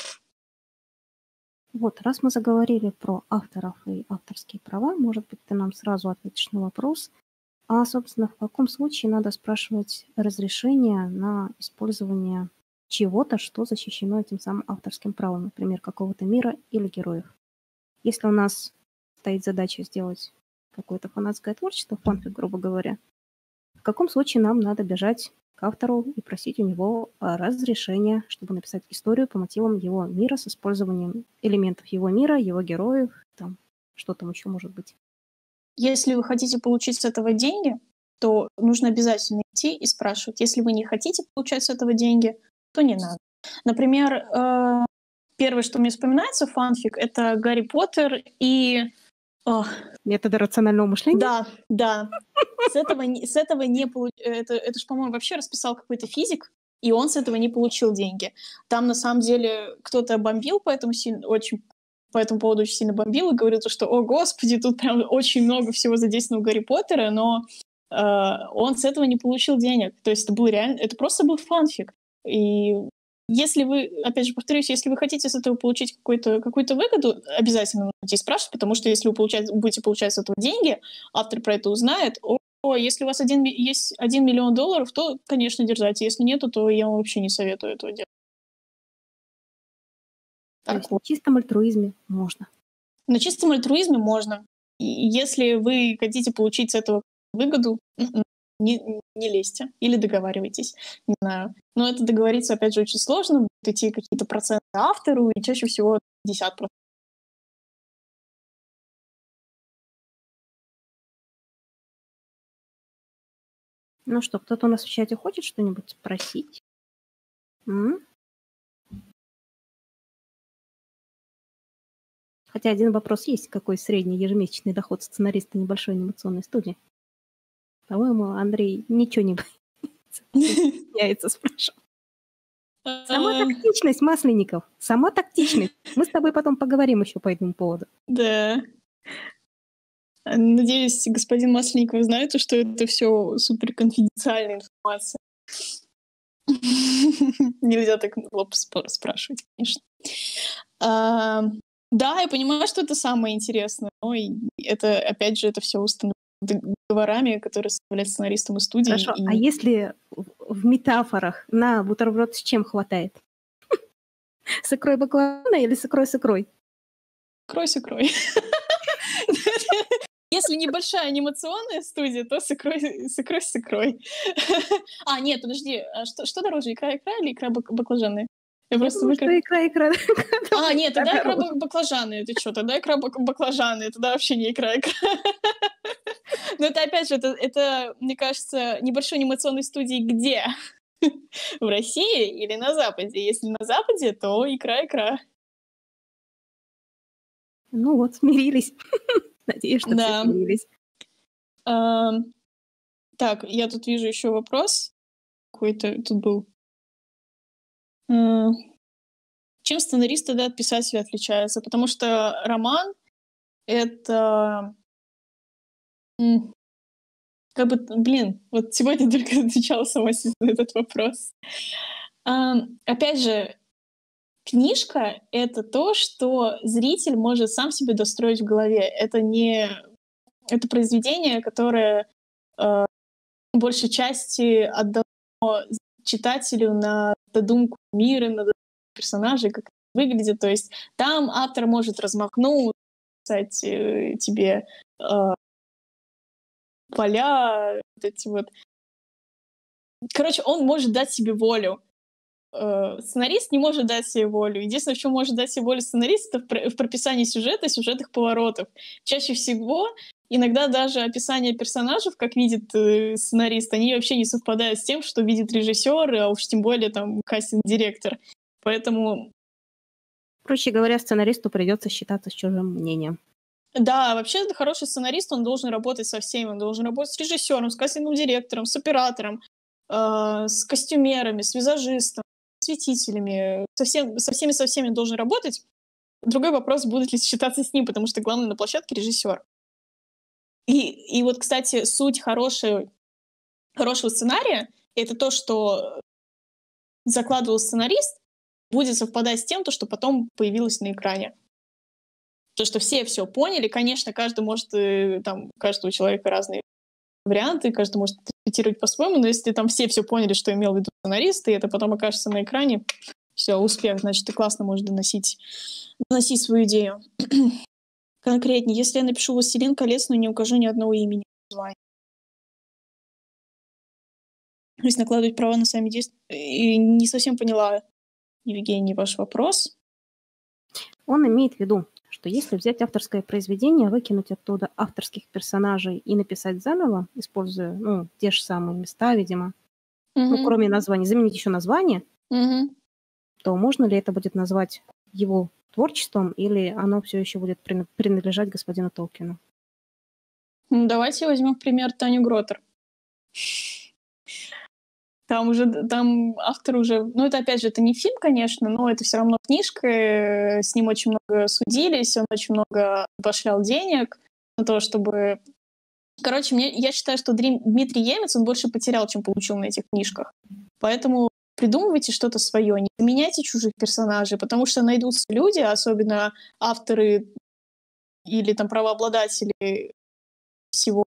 Вот, раз мы заговорили про авторов и авторские права, может быть, ты нам сразу ответишь на вопрос, а, собственно, в каком случае надо спрашивать разрешение на использование чего-то, что защищено этим самым авторским правом, например, какого-то мира или героев. Если у нас стоит задача сделать какое-то фанатское творчество, фанфик, грубо говоря, в каком случае нам надо бежать к автору и просить у него разрешения, чтобы написать историю по мотивам его мира с использованием элементов его мира, его героев, там, что там еще может быть. Если вы хотите получить с этого деньги, то нужно обязательно идти и спрашивать. Если вы не хотите получать с этого деньги, то не надо. Например, э, первое, что мне вспоминается, фанфик, это Гарри Поттер и... О, методы рационального мышления? Да, да. С этого, с этого не получил... Это, это же, по-моему, вообще расписал какой-то физик, и он с этого не получил деньги. Там, на самом деле, кто-то бомбил, поэтому сильно, очень по этому поводу очень сильно бомбил и говорил, что, о, господи, тут прям очень много всего задействовано у Гарри Поттера, но э, он с этого не получил денег. То есть это был реально, это просто был фанфик. И если вы, опять же, повторюсь, если вы хотите с этого получить какую-то, какую-то выгоду, обязательно нужно спрашивать, потому что если вы получать, будете получать с этого деньги, автор про это узнает, о, о, если у вас один, есть один миллион долларов, то, конечно, держайте. Если нету, то я вам вообще не советую этого делать. То есть на чистом альтруизме можно. На чистом альтруизме можно. И если вы хотите получить с этого выгоду, не, не лезьте или договаривайтесь. Не знаю. Но это договориться, опять же, очень сложно. Будут идти какие-то проценты автору, и чаще всего пятьдесят процентов. Ну что, кто-то у нас в чате хочет что-нибудь спросить? М? Хотя один вопрос есть, какой средний ежемесячный доход сценариста небольшой анимационной студии. По-моему, Андрей ничего не боится, спрашивал. Сама тактичность, Масленников, сама тактичность. Мы с тобой потом поговорим еще по этому поводу. Да. Надеюсь, господин Масленников, вы знаете, что это все суперконфиденциальная информация. Нельзя так лоб спрашивать, конечно. А, да, я понимаю, что это самое интересное, но это, опять же, это все установлено договорами, которые составляют сценаристам и студии. Хорошо, и... а если в метафорах на бутерброд с чем хватает? С икрой баклажана или с икрой с икрой? Икрой с икрой. Если небольшая анимационная студия, то с икрой с икрой. С икрой. А, нет, подожди, а что, что дороже, икра икра или икра баклажаны? Я, Я просто думаю, выкр... что икра икра. А, нет, тогда икра баклажаны. Ты что, тогда икра баклажаны, тогда вообще не икра икра. Но это, опять же, это, это, мне кажется, небольшой анимационной студии где? В России или на Западе? Если на Западе, то икра икра. Ну вот, смирились. Надеюсь, что да. все смирились. А, так, я тут вижу еще вопрос. Какой-то тут был. А, чем сценарист тогда от писателя отличается? Потому что роман — это... Как бы, блин, вот сегодня только отвечала сама себе на этот вопрос. А, опять же, книжка — это то, что зритель может сам себе достроить в голове. Это не... Это произведение, которое э, в большей части отдано читателю на додумку мира, на додумку персонажей, как это выглядит. То есть там автор может размахнуть, писать э, тебе э, поля, вот эти вот. Короче, он может дать себе волю. Э, сценарист не может дать себе волю. Единственное, в чем может дать себе волю сценарист, это в, пр- в прописании сюжета, сюжетных поворотов. Чаще всего, иногда даже описание персонажей, как видит э, сценарист, они вообще не совпадают с тем, что видит режиссер, а уж тем более там кастинг-директор. Поэтому... Проще говоря, сценаристу придется считаться с чужим мнением. Да, вообще это хороший сценарист, он должен работать со всеми, он должен работать с режиссером, с кастинг-директором, с оператором, э, с костюмерами, с визажистом, с осветителями, со, всем, со всеми, со всеми должен работать. Другой вопрос, будет ли считаться с ним, потому что главный на площадке режиссер. И, и вот, кстати, суть хорошей, хорошего сценария — это то, что закладывал сценарист, будет совпадать с тем, то, что потом появилось на экране. То, что все все поняли. Конечно, каждый может, там, у каждого человека разные варианты, каждый может интерпретировать по-своему, но если там все все поняли, что имел в виду сценарист, и это потом окажется на экране, все, успех, значит, ты классно можешь доносить, доносить свою идею. Конкретнее, если я напишу «Властелин колец», но не укажу ни одного имени, названия. То есть накладывать права на сами действия. И не совсем поняла, Евгений, ваш вопрос. Он имеет в виду, что если взять авторское произведение, выкинуть оттуда авторских персонажей и написать заново, используя, ну, те же самые места, видимо, угу. ну, кроме названия, заменить еще название, угу. то можно ли это будет назвать его творчеством, или оно все еще будет принадлежать господину Толкину? Ну, давайте возьмем в пример Таню Гротер. Там уже, там автор уже... Ну, это, опять же, это не фильм, конечно, но это все равно книжка. э, С ним очень много судились, он очень много башлял денег на то, чтобы... Короче, мне, я считаю, что Дрим- Дмитрий Емец, он больше потерял, чем получил на этих книжках. Поэтому придумывайте что-то свое, не заменяйте чужих персонажей, потому что найдутся люди, особенно авторы или там правообладатели всего,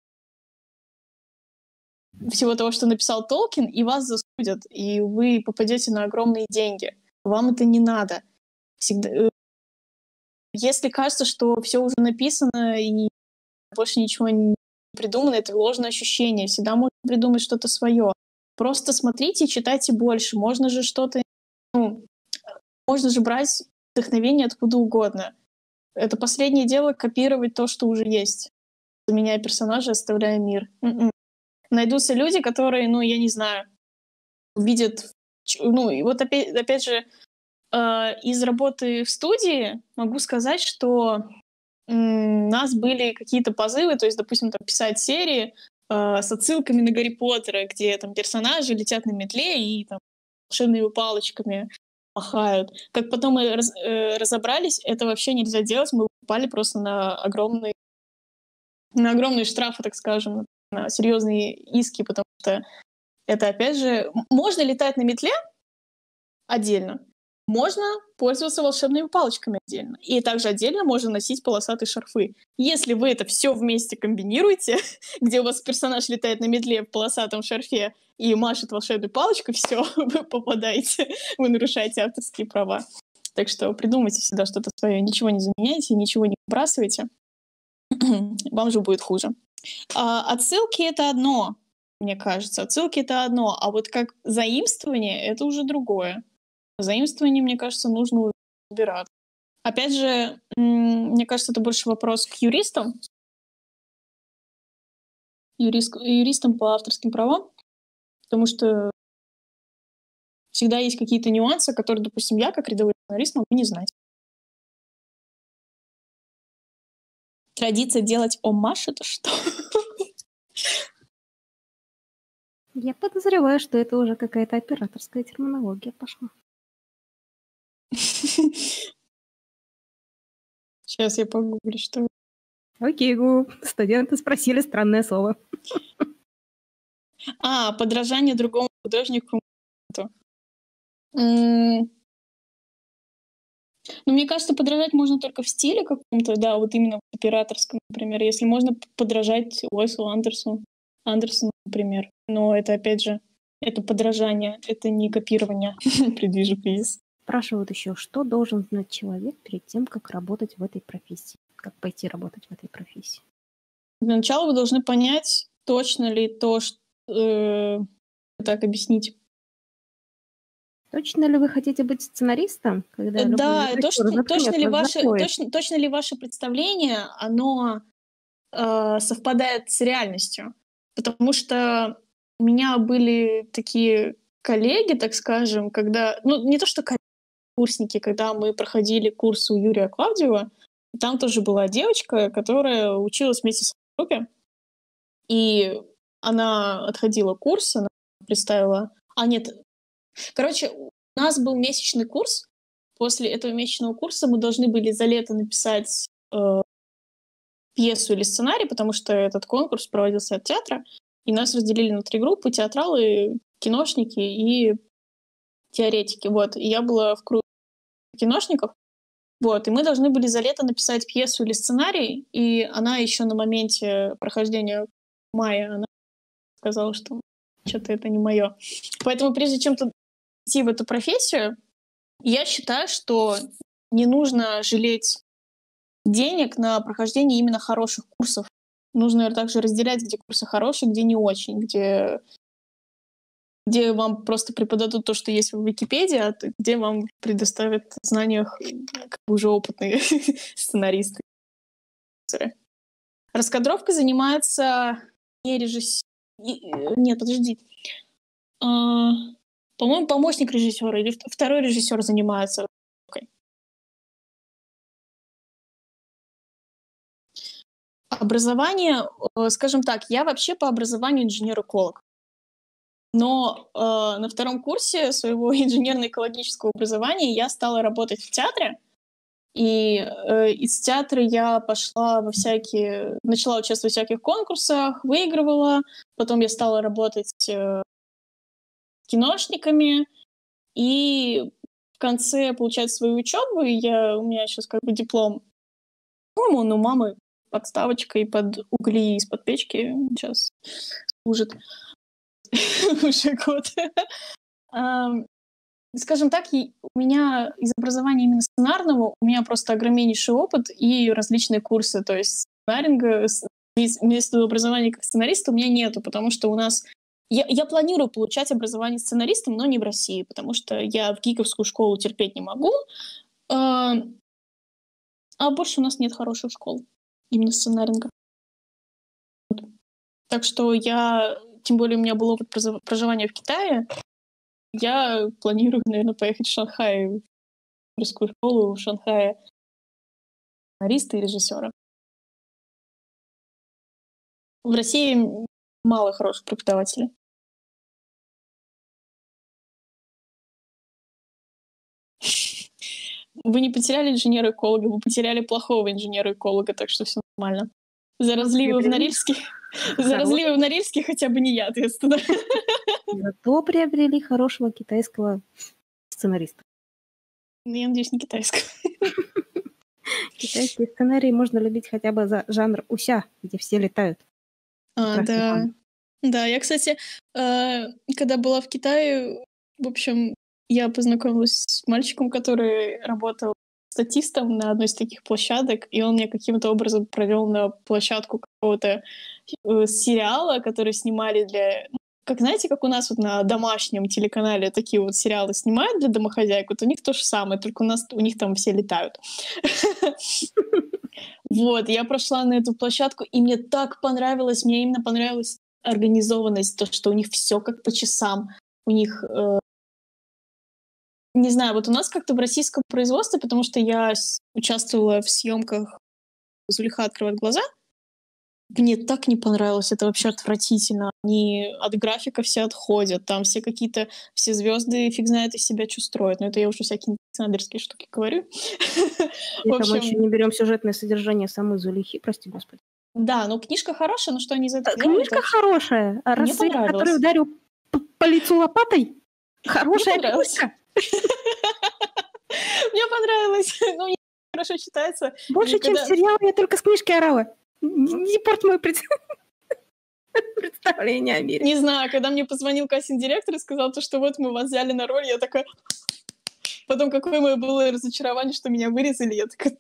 всего того, что написал Толкин, и вас засудят, и вы попадете на огромные деньги. Вам это не надо. Всегда... э, Если кажется, что все уже написано и больше ничего не придумано, это ложное ощущение. Всегда можно придумать что-то свое. Просто смотрите и читайте больше. Можно же что-то... Ну, можно же брать вдохновение откуда угодно. Это последнее дело — копировать то, что уже есть, заменяя персонажа, оставляя мир. М-м. Найдутся люди, которые, ну, я не знаю, видят... ч- Ну, и вот опять, опять же, э, из работы в студии могу сказать, что м, у нас были какие-то позывы, то есть, допустим, там, писать серии э, с отсылками на Гарри Поттера, где там персонажи летят на метле и там волшебными палочками махают. Как потом мы раз- э, разобрались, это вообще нельзя делать, мы упали просто на огромные, на огромные штрафы, так скажем, на серьезные иски, потому что это, опять же, м- можно летать на метле отдельно, можно пользоваться волшебными палочками отдельно. И также отдельно можно носить полосатые шарфы. Если вы это все вместе комбинируете, где у вас персонаж летает на метле в полосатом шарфе и машет волшебной палочкой, все, вы попадаете, вы нарушаете авторские права. Так что придумайте всегда что-то свое, ничего не заменяйте, ничего не выбрасывайте. Вам же будет хуже. А, отсылки — это одно, мне кажется. Отсылки — это одно, а вот как заимствование — это уже другое. Заимствование, мне кажется, нужно убирать. Опять же, м, мне кажется, это больше вопрос к юристам, юрист- юристам по авторским правам, потому что всегда есть какие-то нюансы, которые, допустим, я, как рядовой журналист, могу не знать. Традиция делать оммаж — это что? Я подозреваю, что это уже какая-то операторская терминология пошла. Сейчас я погуглю, что... Окей, Гу. Студенты спросили странное слово. А, подражание другому художнику. М, Ну, мне кажется, подражать можно только в стиле каком-то, да, вот именно в операторском, например. Если можно п- подражать Уэсу Андерсону, Андерсону, например. Но это, опять же, это подражание, это не копирование. Предвижу кризис. Спрашивают еще, что должен знать человек перед тем, как работать в этой профессии? Как пойти работать в этой профессии? Для начала вы должны понять, точно ли то, что... э, так объяснить. Точно ли вы хотите быть сценаристом, когда Э, любой Да, режиссер точно, точно заткнет ли вас за ваше, пояс? точно, точно ли ваше представление, оно э, совпадает с реальностью? Потому что у меня были такие коллеги, так скажем, когда... Ну, не то что коллеги, курсники, когда мы проходили курс у Юрия Клавдиева, там тоже была девочка, которая училась вместе с нами в группе, и она отходила курс, она представила... А, нет, короче, у нас был месячный курс. После этого месячного курса мы должны были за лето написать э, пьесу или сценарий, потому что этот конкурс проводился от театра, и нас разделили на три группы: театралы, киношники и теоретики. Вот. И я была в круге киношников. Вот. И мы должны были за лето написать пьесу или сценарий, и она еще на моменте прохождения мая она сказала, что что-то это не мое. Поэтому прежде чем тут идти в эту профессию, я считаю, что не нужно жалеть денег на прохождение именно хороших курсов. Нужно, наверно, также разделять, где курсы хорошие, где не очень, где, где вам просто преподадут то, что есть в Википедии, а т- где вам предоставят знания х- как бы уже опытные сценаристы. Раскадровкой занимается не режиссер... Нет, подожди. А, По-моему, помощник режиссера или вт- второй режиссер занимается раскадровкой. Образование, э, скажем так, я вообще по образованию инженер-эколог. Но э, на втором курсе своего инженерно-экологического образования я стала работать в театре. И э, из театра я пошла во всякие... Начала участвовать в всяких конкурсах, выигрывала. Потом я стала работать э, киношниками. И в конце, получается, своей учебы я, у меня сейчас как бы диплом, по-моему, он у мамы подставочкой под угли из-под печки сейчас служит уже год. Скажем так, у меня из образования именно сценарного у меня просто огромнейший опыт и различные курсы. То есть сценаринга, вместо образования как сценариста у меня нету, потому что у нас... Я, я планирую получать образование сценаристом, но не в России, потому что я в гиковскую школу терпеть не могу. А, а больше у нас нет хороших школ именно сценаринга. Так что я... Тем более у меня был опыт проживания в Китае. Я планирую, наверное, поехать в Шанхай, в русскую школу в Шанхае сценариста и режиссера. В России мало хороших преподавателей. Вы не потеряли инженера-эколога, вы потеряли плохого инженера-эколога, так что все нормально. За разливы в Норильске... За разливы в Норильске хотя бы не я ответственна. Зато приобрели хорошего китайского сценариста. Я надеюсь, не китайского. Китайский сценарий можно любить хотя бы за жанр уся, где все летают. А, да. Да, я, кстати, когда была в Китае, в общем, я познакомилась с мальчиком, который работал статистом на одной из таких площадок, и он меня каким-то образом провел на площадку какого-то сериала, который снимали для... Как, знаете, как у нас вот на домашнем телеканале такие вот сериалы снимают для домохозяек, вот у них то же самое, только у нас у них там все летают. Вот, я прошла на эту площадку, и мне так понравилось, мне именно понравилась организованность, то, что у них все как по часам, у них... Не знаю, вот у нас как-то в российском производстве, потому что я участвовала в съемках «Зулиха открывает глаза», мне так не понравилось, это вообще отвратительно. Они от графика все отходят, там все какие-то, все звезды фиг знает из себя что строят. Но это я уже всякие сценаристские штуки говорю. Это мы еще не берем сюжетное содержание самой Зулихи, прости господи. Да, ну книжка хорошая, но что они из этого делают? Книжка хорошая, а рассвет, который ударил по лицу лопатой, хорошая книжка. Мне понравилось. Ну, хорошо читается. Больше, чем сериал, я только с книжки орала. Не порть мое представление о мире. Не знаю, когда мне позвонил кастинг-директор и сказал, что вот мы вас взяли на роль, я такая... Потом какое мое было разочарование, что меня вырезали, я такая...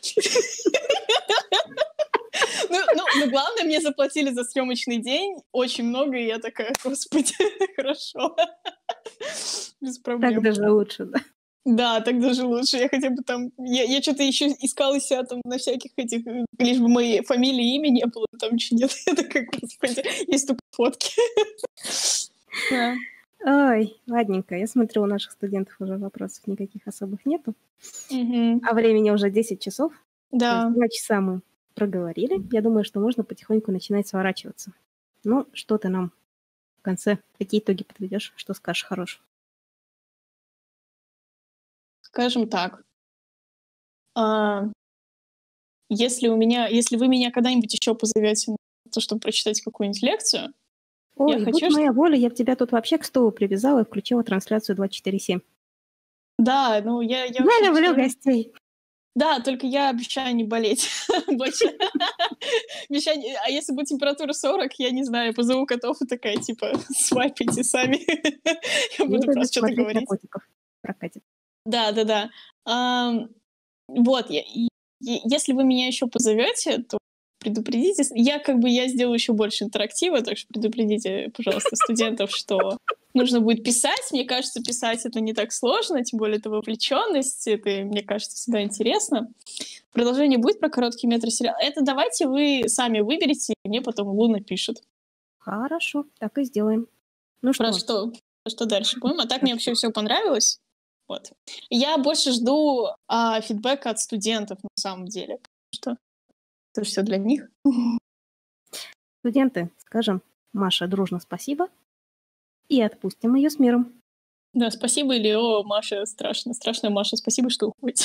Ну, ну, ну, главное, мне заплатили за съемочный день очень много, и я такая, господи, хорошо. Без проблем. Так даже лучше, да? Да, так даже лучше. Я хотя бы там... Я, я что-то еще искала себя там на всяких этих... Лишь бы моей фамилии и имя не было, там ничего нет. Это как, господи, есть только фотки. Да. Ой, ладненько. Я смотрю, у наших студентов уже вопросов никаких особых нету. Угу. А времени уже десять часов. Да. Два часа мы проговорили. Я думаю, что можно потихоньку начинать сворачиваться. Ну, что ты нам в конце? Какие итоги подведешь? Что скажешь хорошего? Скажем так. А, если у меня, если вы меня когда-нибудь еще позовете на то, чтобы прочитать какую-нибудь лекцию, Ой, я будь хочу, моя воля, я тебя тут вообще к столу привязала и включила трансляцию двадцать четыре семь. Да, ну я... Я, я люблю гостей. Да, только я обещаю не болеть больше. А если будет температура сорок, я не знаю, позову котов и такая, типа, свайпайте сами. Я буду просто что-то говорить. Прокатит. Да, да, да. А, вот, я, и, если вы меня еще позовете, то предупредите. Я как бы я сделаю еще больше интерактива, так что предупредите, пожалуйста, студентов, что нужно будет писать. Мне кажется, писать это не так сложно, тем более это вовлеченность, это, мне кажется, всегда интересно. Продолжение будет про короткий метросериал. Это давайте вы сами выберете, и мне потом Лу напишет. Хорошо, так и сделаем. Ну про что? что? Что дальше будем? А так мне вообще все понравилось. Вот. Я больше жду а, фидбэка от студентов на самом деле. Потому что это все для них. Студенты, скажем, Маша, дружно спасибо. и отпустим ее с миром. Да, спасибо, или о, Маша, страшно, страшная Маша, спасибо, что уходите.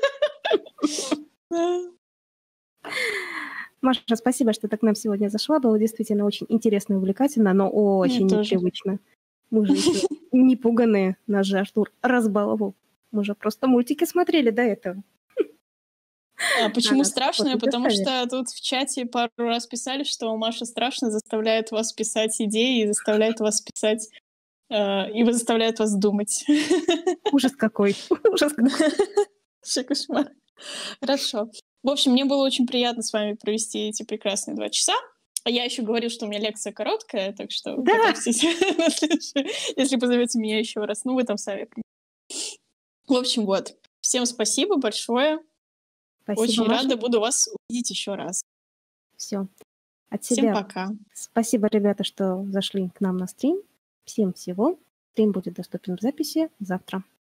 Маша, спасибо, что ты к нам сегодня зашла. Было действительно очень интересно и увлекательно, но очень Мне тоже. непривычно. Мы же еще не пуганые. Нас же Артур разбаловал. Мы же просто мультики смотрели до этого. А почему нас страшное? вот и Потому заставили. что тут в чате пару раз писали, что Маша страшно заставляет вас писать идеи и заставляет вас писать, э, и заставляет вас думать. Ужас какой. Ужас какой. Вообще кошмар. Хорошо. В общем, мне было очень приятно с вами провести эти прекрасные два часа. А я еще говорю, что у меня лекция короткая, так что Да. готовьтесь, если позовете меня еще раз. Ну, вы там сами. В общем, вот. Всем спасибо большое. Спасибо, Очень Маша. рада буду вас увидеть еще раз. Все. От Всем себя пока. спасибо, ребята, что зашли к нам на стрим. Всем всего. Стрим будет доступен в записи завтра.